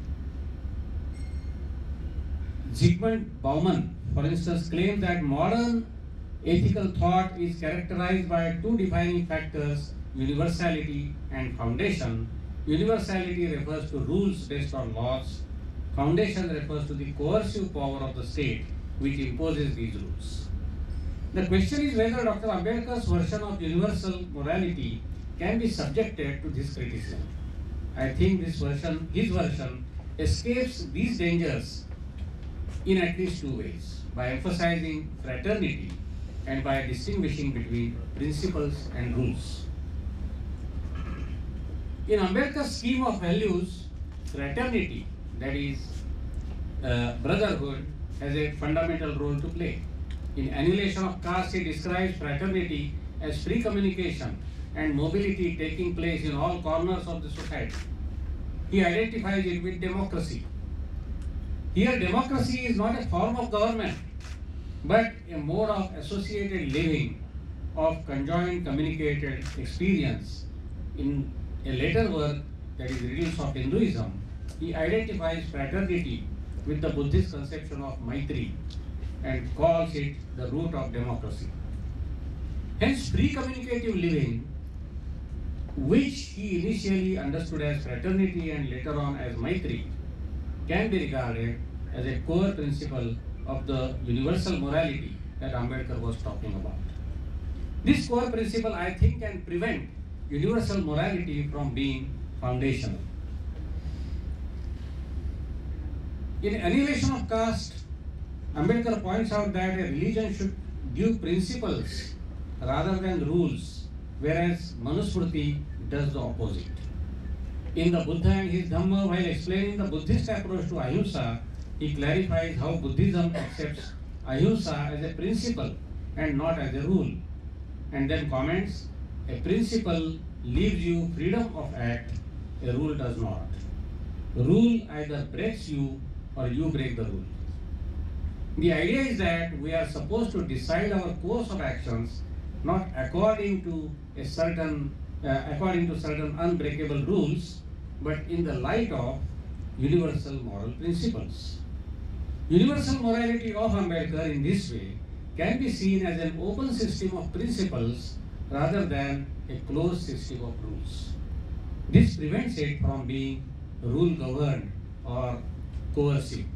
Zygmunt Bauman, for instance, claims that modern ethical thought is characterized by two defining factors, universality and foundation. Universality refers to rules based on laws. Foundation refers to the coercive power of the state which imposes these rules. The question is whether Doctor Ambedkar's version of universal morality can be subjected to this criticism. I think this version, his version, escapes these dangers in at least two ways, by emphasizing fraternity and by distinguishing between principles and rules. In Ambedkar's scheme of values, fraternity, that is uh, brotherhood, has a fundamental role to play. In Annihilation of Caste, he describes fraternity as free communication and mobility taking place in all corners of the society. He identifies it with democracy. Here, democracy is not a form of government, but a mode of associated living, of conjoined communicated experience. In a later work, that is Riddles of Hinduism, he identifies fraternity with the Buddhist conception of Maitri and calls it the root of democracy. Hence, free communicative living, which he initially understood as fraternity and later on as Maitri, can be regarded as a core principle of the universal morality that Ambedkar was talking about. This core principle, I think, can prevent universal morality from being foundational. In Annihilation of Caste, Ambedkar points out that a religion should give principles rather than rules, whereas Manusmriti does the opposite. In the Buddha and his Dhamma, while explaining the Buddhist approach to Ahimsa, he clarifies how Buddhism accepts Ahimsa as a principle and not as a rule, and then comments, a principle leaves you freedom of act, a rule does not. Rule either breaks you or you break the rule. The idea is that we are supposed to decide our course of actions not according to a certain, uh, according to certain unbreakable rules, but in the light of universal moral principles. Universal morality of Ambedkar in this way can be seen as an open system of principles rather than a closed system of rules. This prevents it from being rule-governed or coercive.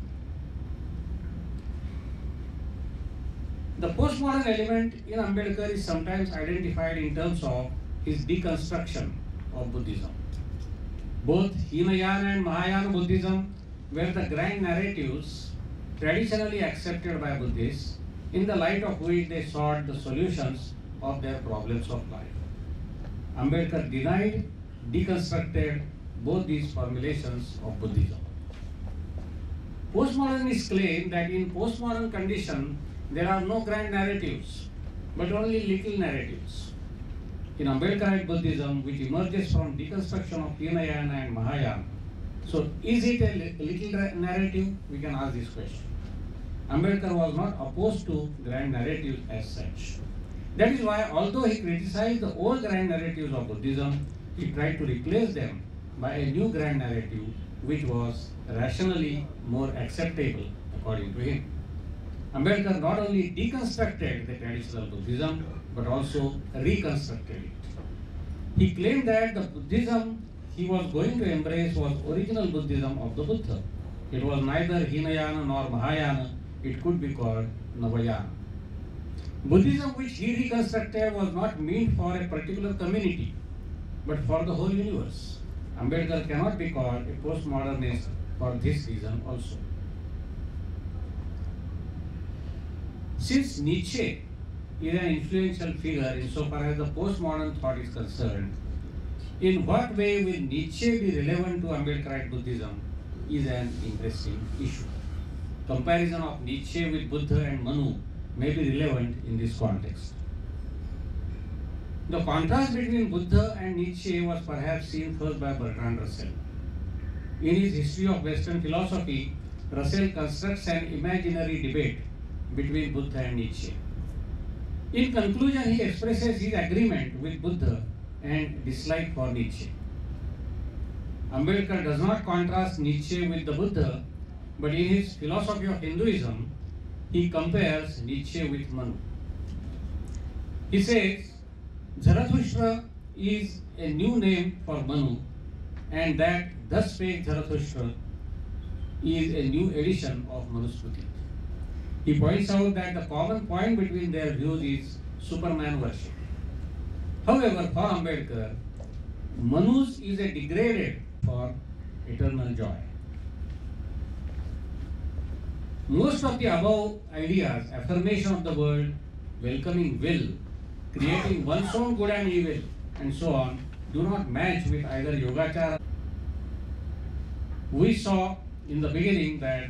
The postmodern element in Ambedkar is sometimes identified in terms of his deconstruction of Buddhism. Both Hinayana and Mahayana Buddhism were the grand narratives traditionally accepted by Buddhists, in the light of which they sought the solutions of their problems of life. Ambedkar denied, deconstructed both these formulations of Buddhism. Postmodernists claim that in postmodern condition there are no grand narratives, but only little narratives. In Ambedkarite Buddhism, which emerges from deconstruction of Hinayana and Mahayana, so is it a little narrative? We can ask this question. Ambedkar was not opposed to grand narratives as such. That is why, although he criticized the old grand narratives of Buddhism, he tried to replace them by a new grand narrative which was rationally more acceptable according to him. Ambedkar not only deconstructed the traditional Buddhism, but also reconstructed it. He claimed that the Buddhism he was going to embrace was original Buddhism of the Buddha. It was neither Hinayana nor Mahayana, it could be called Navayana. Buddhism which he reconstructed was not meant for a particular community, but for the whole universe. Ambedkar cannot be called a postmodernist for this reason also. Since Nietzsche is an influential figure insofar as the postmodern thought is concerned, in what way will Nietzsche be relevant to Ambedkarite Buddhism is an interesting issue. Comparison of Nietzsche with Buddha and Manu may be relevant in this context. The contrast between Buddha and Nietzsche was perhaps seen first by Bertrand Russell. In his History of Western Philosophy, Russell constructs an imaginary debate between Buddha and Nietzsche. In conclusion, he expresses his agreement with Buddha and dislike for Nietzsche. Ambedkar does not contrast Nietzsche with the Buddha, but in his Philosophy of Hinduism, he compares Nietzsche with Manu. He says, Zarathustra is a new name for Manu, and that thus spake Zarathustra is a new edition of Manusmriti. He points out that the common point between their views is Superman worship. However, for Ambedkar, Manu's is a degraded for eternal joy. Most of the above ideas, affirmation of the world, welcoming will, creating one's own good and evil, and so on, do not match with either Yogacara. We saw in the beginning that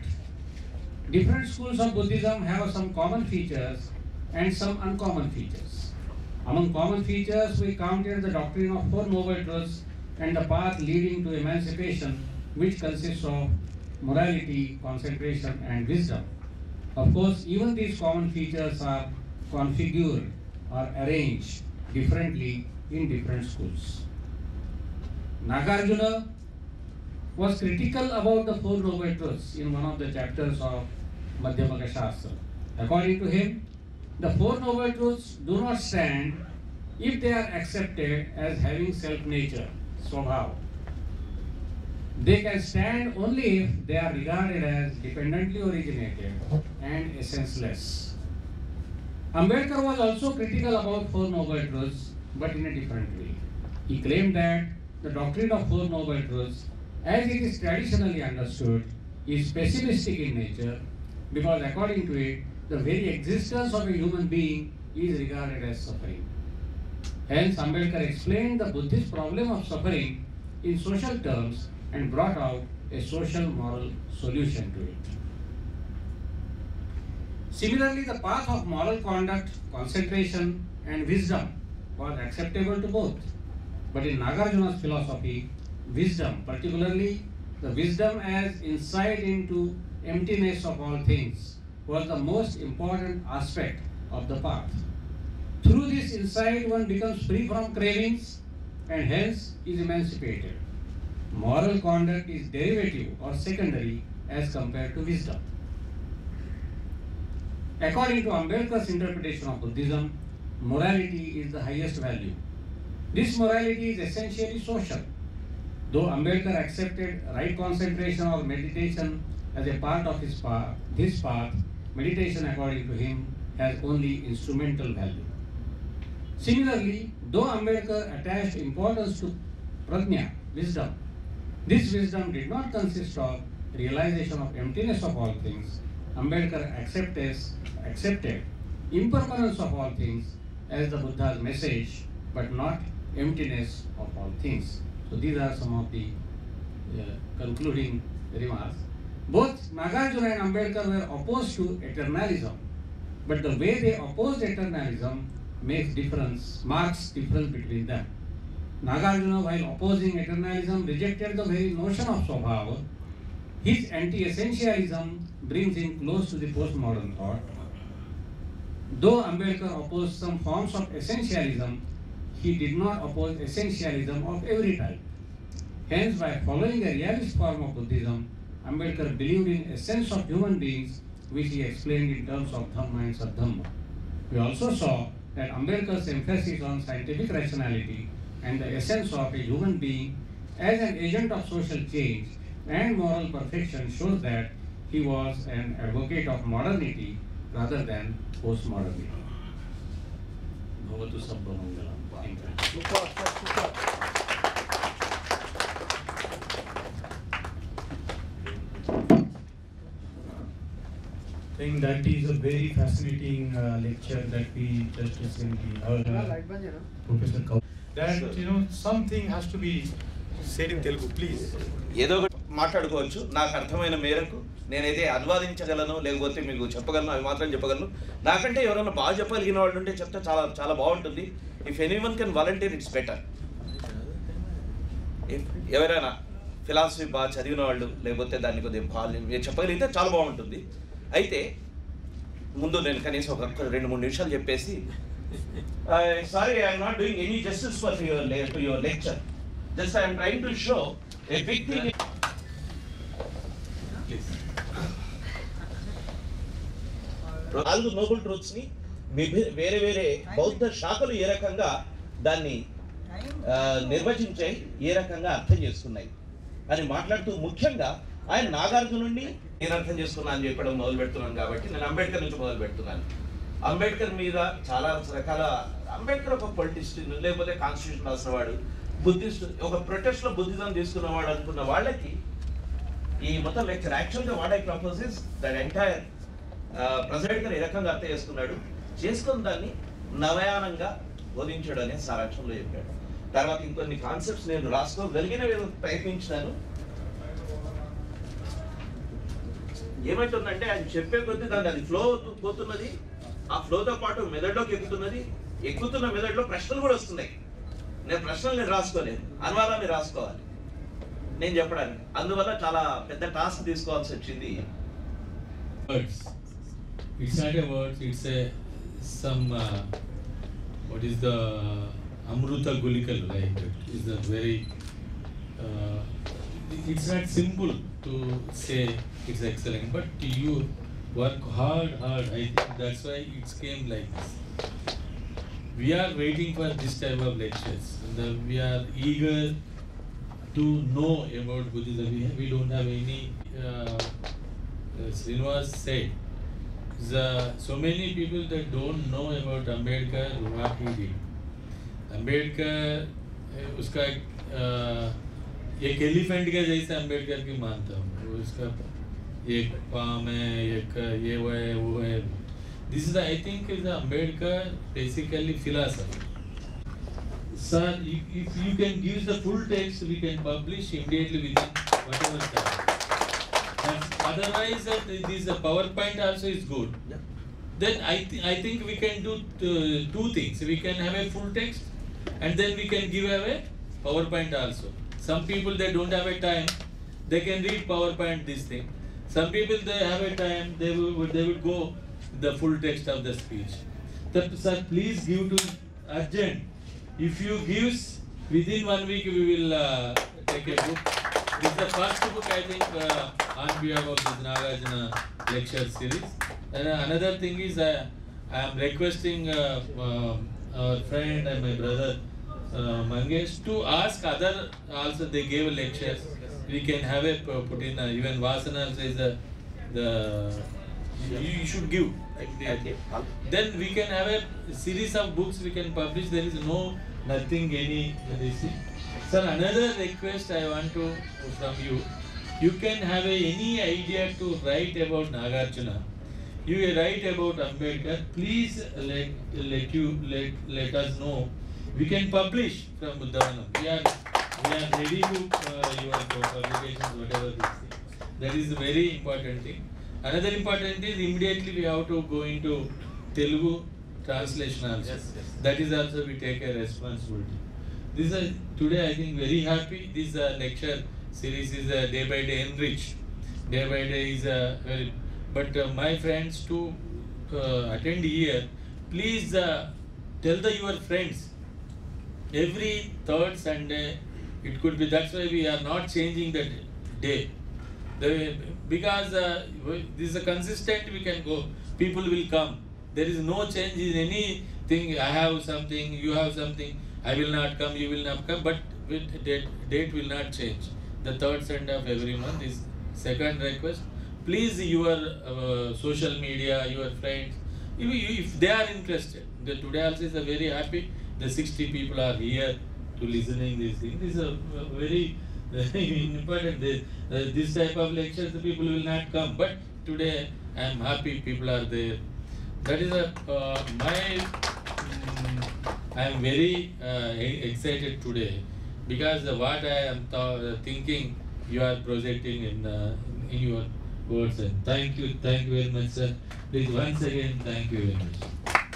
different schools of Buddhism have some common features and some uncommon features. Among common features, we counted the doctrine of Four Noble Truths and the path leading to emancipation, which consists of morality, concentration, and wisdom. Of course, even these common features are configured or arranged differently in different schools. Nagarjuna was critical about the Four Noble Truths in one of the chapters of Madhyamaka Shastra. According to him, the Four Noble Truths do not stand if they are accepted as having self-nature, swabhav. They can stand only if they are regarded as dependently originated and essenceless. Ambedkar was also critical about Four Noble Truths, but in a different way. He claimed that the doctrine of Four Noble Truths, as it is traditionally understood, is pessimistic in nature, because according to it, the very existence of a human being is regarded as suffering. Hence, Ambedkar explained the Buddhist problem of suffering in social terms and brought out a social moral solution to it. Similarly, the path of moral conduct, concentration, and wisdom was acceptable to both. But in Nagarjuna's philosophy, wisdom, particularly the wisdom as insight into emptiness of all things, was the most important aspect of the path. Through this insight, one becomes free from cravings and hence is emancipated. Moral conduct is derivative or secondary as compared to wisdom. According to Ambedkar's interpretation of Buddhism, morality is the highest value. This morality is essentially social. Though Ambedkar accepted right concentration or meditation as a part of his path, this path, meditation according to him, has only instrumental value. Similarly, though Ambedkar attached importance to prajna, wisdom, this wisdom did not consist of realization of emptiness of all things. Ambedkar accepted, accepted impermanence of all things as the Buddha's message, but not emptiness of all things. So these are some of the uh, concluding remarks. Both Nagarjuna and Ambedkar were opposed to eternalism, but the way they opposed eternalism makes difference, marks difference between them. Nagarjuna, while opposing eternalism, rejected the very notion of Swabhava. His anti-essentialism brings him close to the postmodern thought. Though Ambedkar opposed some forms of essentialism, he did not oppose essentialism of every type. Hence, by following a realist form of Buddhism, Ambedkar believed in essence of human beings, which he explained in terms of Dhamma and Sadhamma. We also saw that Ambedkar's emphasis on scientific rationality and the essence of a human being as an agent of social change and moral perfection shows that he was an advocate of modernity rather than postmodernity. Bhavatu Sabba Mangalam. Thank you. Super, super. I think that is a very fascinating uh, lecture that we just recently heard. Uh, Professor Kaur. That, you know, something has to be said in Telugu, please. ఏదో ఒకటి మాట్లాడుకోవచ్చు. నాకు అర్థమైన మేరకు నేనైతే అనువాదించగలను, లేకపోతే మీకు చెప్పగలను, అవి మాత్రం చెప్పగలను. నాకంటే ఎవరైనా బాగా చెప్పగలిగిన వాళ్ళు ఉంటే చెప్తే చాలా చాలా బాగుంటుంది. If anyone can volunteer it's better. ఎవరైనా ఫిలాసఫీ బాగా చదివిన వాళ్ళు, లేకపోతే దాన్ని కొద్దిగా బాగా చెప్పగలిగితే చాలా బాగుంటుంది. అయితే ముందు నేను కనీసం ఒక రెండు మూడు నిమిషాలు చెప్పేసి sorry I'm not doing any justice for your to your lecture. Just I'm trying to show a big thing. నాలుగు నోబుల్ ట్రూత్స్ ని వేరే వేరే బౌద్ధ శాఖలు ఏ రకంగా దాన్ని నిర్వచించాయి, ఏ రకంగా అర్థం చేసుకున్నాయి అని మాట్లాడుతూ ముఖ్యంగా ఆయన నాగార్జునుడిని నేను అర్థం చేసుకున్నా అని చెప్పడం మొదలు పెడుతున్నాను. కాబట్టి నేను అంబేద్కర్ నుంచి మొదలు పెడుతున్నాను. అంబేద్కర్ మీద చాలా రకాల, అంబేద్కర్ ఒక పొలిటిస్ట్, లేకపోతే కాన్స్టిట్యూషన్ రాసినవాడు, బుద్ధిస్ట్, ఒక ప్రొటెస్ట్లో బుద్ధిజం తీసుకున్నవాడు అనుకున్న వాళ్ళకి ఈ మొత్తం లెక్చర్ యాక్చువల్గా what I propose is that entire Ambedkar ఏ రకంగా అర్థం చేసుకున్నాడు, చేసుకున్న దాన్ని నవయానంగా బోధించాడు అనే సారాంశంలో చెప్పాడు. తర్వాత ఇంకొన్ని కాన్సెప్ట్స్ నేను రాసుకోగలిగిన ప్రయత్నించినాను. ఏమవుతుందంటే ఆయన చెప్పే కొద్దీ దాన్ని అది ఫ్లో పోతున్నది, ఆ ఫ్లోతో పాటు మెదడులోకి ఎక్కుతున్నది, ఎక్కుతున్న మెదడులో ప్రశ్నలు కూడా వస్తున్నాయి. నేను ప్రశ్నలు నేను రాసుకోలేదు, అనువాదాన్ని రాసుకోవాలి నేను చెప్పడానికి. అందువల్ల చాలా పెద్ద టాస్క్ తీసుకోవాల్సి వచ్చింది. Words. It's not a words. It's a some uh, what is the Amruta Gulikal like it is a very uh, it's not simple to say it's excellent, but you work hard hard. I think that's why it came like this. We are waiting for this type of lectures and uh, we are eager to know about Buddhism. We, we don't have any uh, uh, Srinivas said the, so many people that don't know about Ambedkar, what he did. Ambedkar उसका एक elephant के जैसे अम्बेडकर की मानता हूँ. उसका एक palm है, एक ये वो है वो है. This is the, I think is the Ambedkar basically philosophy. Sir, if you can give the full text, we can publish immediately within whatever time. And otherwise, uh, this uh, PowerPoint also is good. Yeah. Then I th I think we can do t- two things. We can have a full text, and then we can give away PowerPoint also. Some people they don't have a time, they can read PowerPoint this thing. Some people they have a time, they will they will go the full text of the speech. That, sir, please give to urgent. If you give within one week, we will uh, take a book. This is the first book I think uh, on behalf of this Nagarjuna lecture series. And uh, another thing is uh, I am requesting uh, uh, our friend and my brother uh, Mangesh to ask other also they gave lectures. We can have a put in uh, even Vasana says uh, the you, you should give. Then we can have a series of books we can publish. There is no nothing any this. Sir, another request I want to from you. You can have a, any idea to write about Nagarjuna. You write about Ambedkar. Please let let you let let us know. We can publish from Buddhavanam. We are we are ready to uh, your publications whatever this thing. That is a very important thing. Another important is immediately we have to go into Telugu translation also. Yes, yes. That is also we take a responsibility. This is today I think very happy. This uh, lecture series is uh, day by day enriched. Day by day is uh, very. But uh, my friends to uh, attend here, please uh, tell the your friends. Every third Sunday, it could be. That's why we are not changing the day. The, because uh, this is a consistent, we can go. People will come. There is no change in anything. I have something, you have something. I will not come, you will not come. But with date, date will not change. The third Sunday of every month is second request. Please, your uh, social media, your friends, if, if they are interested. The, today also is a very happy. The sixty people are here to listening this thing. This is a, a very important. This, uh, this type of lectures, the people will not come. But today, I am happy people are there. That is a uh, my. Um, I am very uh, excited today because uh, what I am th- thinking you are projecting in uh, in your words. And thank you, thank you very much, sir. Please once again, thank you very much.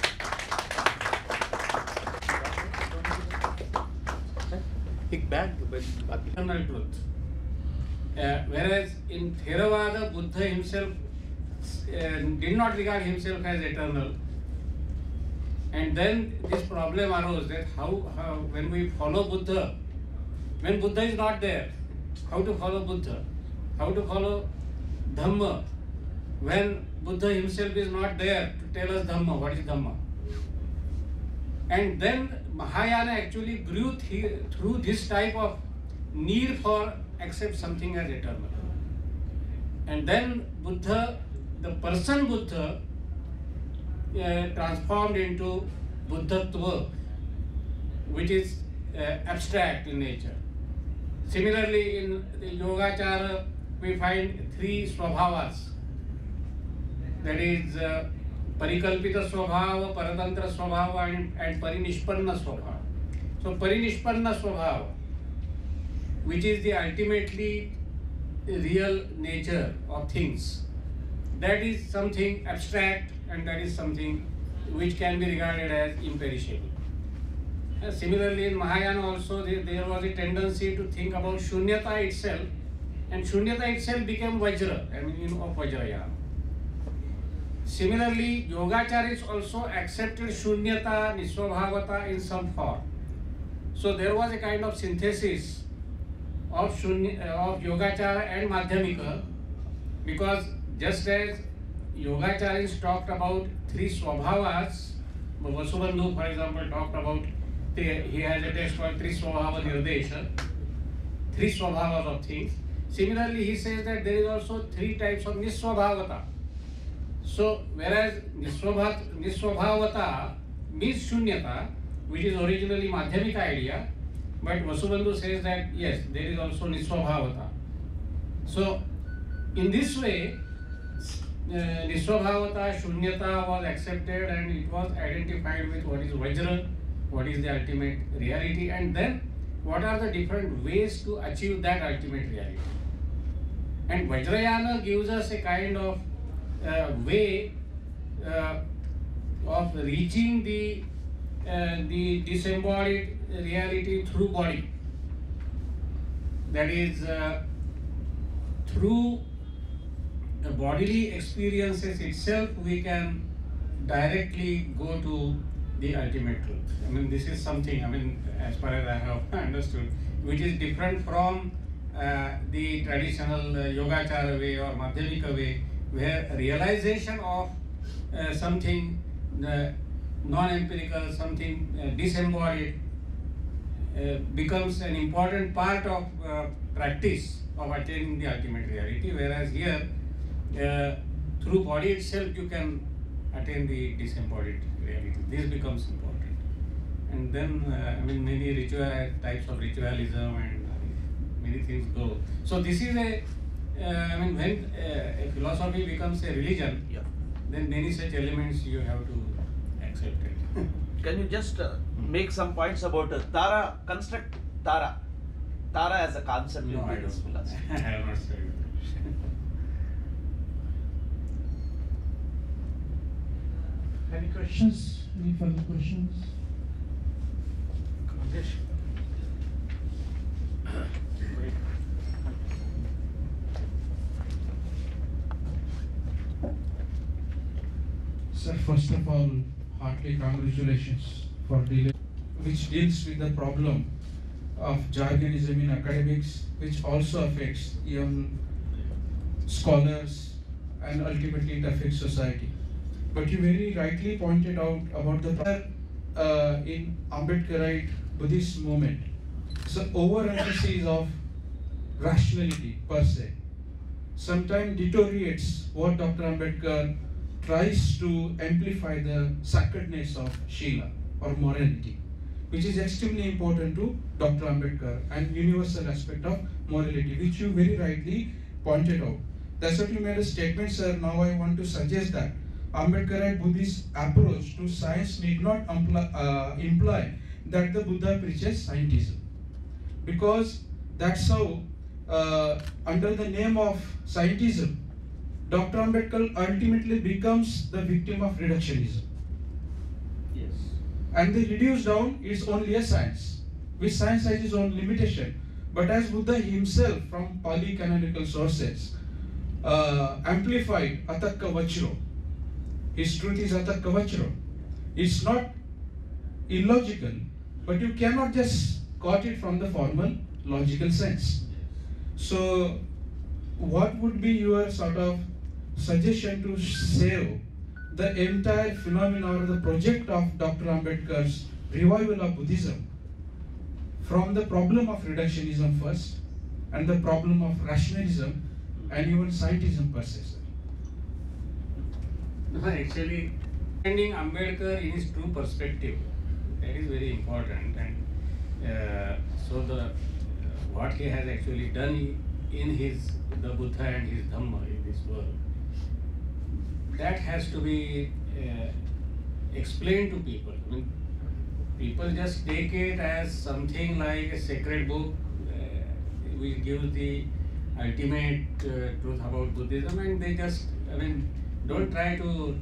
एक bag Eternal truth. Uh, whereas in Theravada, Buddha himself uh, did not regard himself as eternal. And then this problem arose that how, how when we follow Buddha, when Buddha is not there, how to follow Buddha? How to follow Dhamma? When Buddha himself is not there to tell us Dhamma, what is Dhamma? And then Mahayana actually grew th- through this type of need for accept something as eternal. And then Buddha, the person Buddha, uh, transformed into Buddhatva, which is uh, abstract in nature. Similarly, in the Yogacara, we find three swabhavas. That is uh, Parikalpita Swabhava, Paratantra Swabhava, and, and Parinishpanna Swabhava. So Parinishpanna Swabhava, which is the ultimately real nature of things, that is something abstract and that is something which can be regarded as imperishable. Uh, similarly, in Mahayana also there, there was a tendency to think about Shunyata itself, and Shunyata itself became Vajra, I mean, you know, of Vajrayana. Similarly, Yogacharyas also accepted Shunyata, Nisvabhavata in some form. So there was a kind of synthesis of, Shunya, of Yogacara and Madhyamika, because just as Yogacharyas talked about three Swabhavas, Vasubandhu, for example, talked about, he has a text called Tri Swabhava Nirdesha, three Swabhavas of things. Similarly, he says that there is also three types of Nisvabhavata. So, whereas Nisvabhavata means Shunyata, which is originally Madhyamika idea, but Vasubandhu says that yes, there is also Nisvabhavata. So, in this way, uh, Nisvabhavata, Shunyata was accepted and it was identified with what is Vajra, what is the ultimate reality, and then what are the different ways to achieve that ultimate reality. And Vajrayana gives us a kind of uh, way uh, of reaching the, uh, the disembodied reality through body. That is, uh, through the bodily experiences itself, we can directly go to the ultimate truth. I mean, this is something, I mean, as far as I have understood, which is different from uh, the traditional uh, Yogacara way or Madhyamika way, where realization of uh, something uh, non-empirical, something uh, disembodied, uh, becomes an important part of uh, practice of attaining the ultimate reality, whereas here, uh, through body itself, you can attain the disembodied reality. This becomes important. And then, uh, I mean, many ritual types of ritualism and uh, many things go. So this is a, uh, I mean, when uh, a philosophy becomes a religion, Yeah. then many such elements you have to accept it. Can you just uh, make some points about uh, Tara, construct Tara, Tara as a concept No, in I Buddhist don't. philosophy? I have not studied. Any questions? Any further questions? Sir, first of all, heartily congratulations for dealing, which deals with the problem of jargonism in academics, which also affects young scholars and ultimately it affects society. But you very rightly pointed out about the uh, in Ambedkarite Buddhist movement, so overemphasis of rationality per se sometimes deteriorates what Doctor Ambedkar tries to amplify the sacredness of Shila or morality, which is extremely important to Doctor Ambedkar and universal aspect of morality, which you very rightly pointed out. That's what you made a statement, sir. Now I want to suggest that Ambedkarite Buddhist approach to science need not imply, uh, imply that the Buddha preaches scientism, because that's how uh, under the name of scientism, Doctor Ambedkar ultimately becomes the victim of reductionism. Yes. And they reduce down it's only a science, which science has its own limitation. But as Buddha himself from Pali canonical sources uh, amplified Atakka Vachro, his truth is Atakka Vachro. It's not illogical, but you cannot just got it from the formal logical sense. So what would be your sort of suggestion to save the entire phenomena or the project of Doctor Ambedkar's revival of Buddhism from the problem of reductionism first and the problem of rationalism and even scientism per se? No, actually, understanding Ambedkar in his true perspective, that is very important. And uh, so the uh, what he has actually done in his the Buddha and his Dhamma in this world, that has to be uh, explained to people. I mean, people just take it as something like a sacred book uh, which gives the ultimate uh, truth about Buddhism, and they just, I mean, don't try to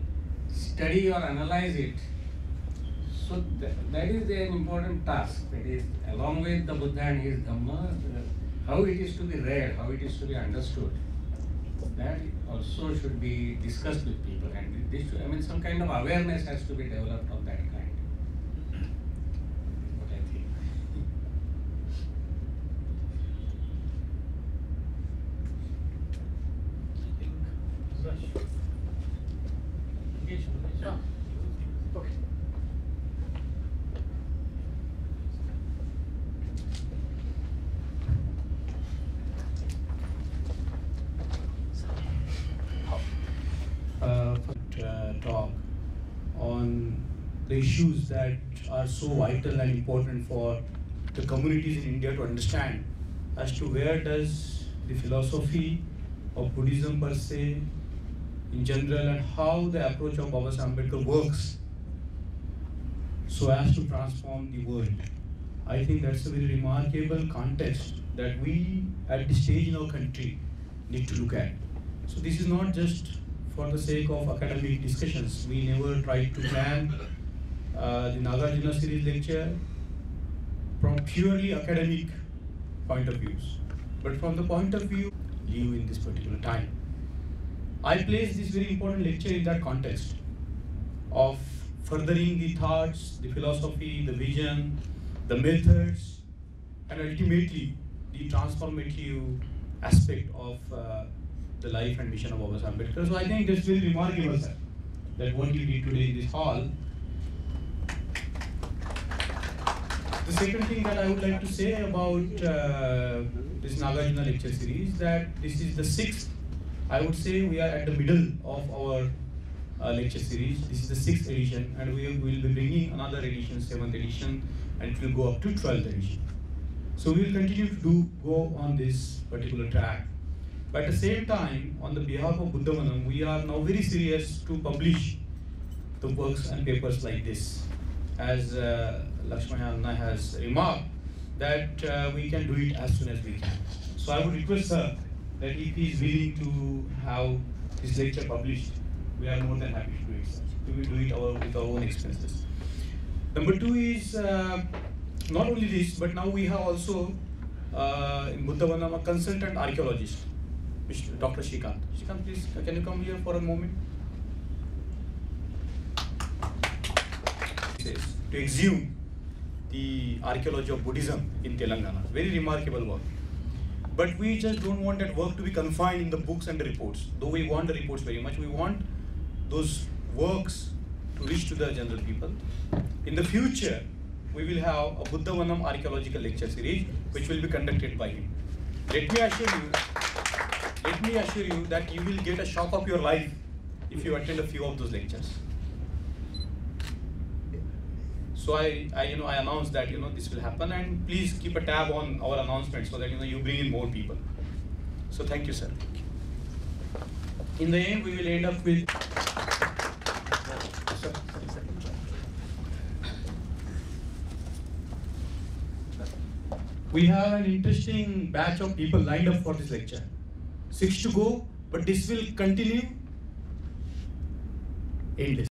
study or analyze it. So th that is an important task. That is, along with the Buddha and his Dhamma, the, how it is to be read, how it is to be understood. That also should be discussed with people, and this, I mean, some kind of awareness has to be developed of that kind. What I think. Uh, uh, talk on the issues that are so vital and important for the communities in India to understand as to where does the philosophy of Buddhism per se in general and how the approach of Baba Saheb Ambedkar works so as to transform the world. I think that's a very remarkable context that we at this stage in our country need to look at. So this is not just for the sake of academic discussions. We never tried to plan uh, the Nagarjuna series lecture from purely academic point of views, but from the point of view live in this particular time. I place this very important lecture in that context of furthering the thoughts, the philosophy, the vision, the methods, and ultimately the transformative aspect of uh, the life and mission of Baba Saheb Ambedkar. So I think that's very remarkable, sir, that what you did today in this hall. The second thing that I would like to say about uh, this Nagarjuna lecture series, that this is the sixth, I would say we are at the middle of our uh, lecture series. This is the sixth edition, and we will be bringing another edition, seventh edition, and it will go up to twelfth edition. So we will continue to do, go on this particular track. But at the same time, on the behalf of Buddhavanam, we are now very serious to publish the works and papers like this. As uh, Lakshmaya Anna has remarked, that uh, we can do it as soon as we can. So I would request her that if he is willing to have this lecture published, we are more than happy to do it, sir. We will do it our, with our own expenses. Number two is, uh, not only this, but now we have also uh, in Buddhavanam a consultant archaeologist, Mister Doctor Shrikant. Shrikant, please, can you come here for a moment? To exhume the archaeology of Buddhism in Telangana. Very remarkable work. But we just don't want that work to be confined in the books and the reports. Though we want the reports very much, we want those works to reach to the general people. In the future, we will have a Buddhavanam archaeological lecture series, which will be conducted by him. Let me assure you, let me assure you that you will get a shock of your life if you attend a few of those lectures. So I, I, you know, I announced that, you know, this will happen, and please keep a tab on our announcement so that, you know, you bring in more people. So thank you, sir. In the end, we will end up with. Sir. We have an interesting batch of people lined up for this lecture. Six to go, but this will continue endless.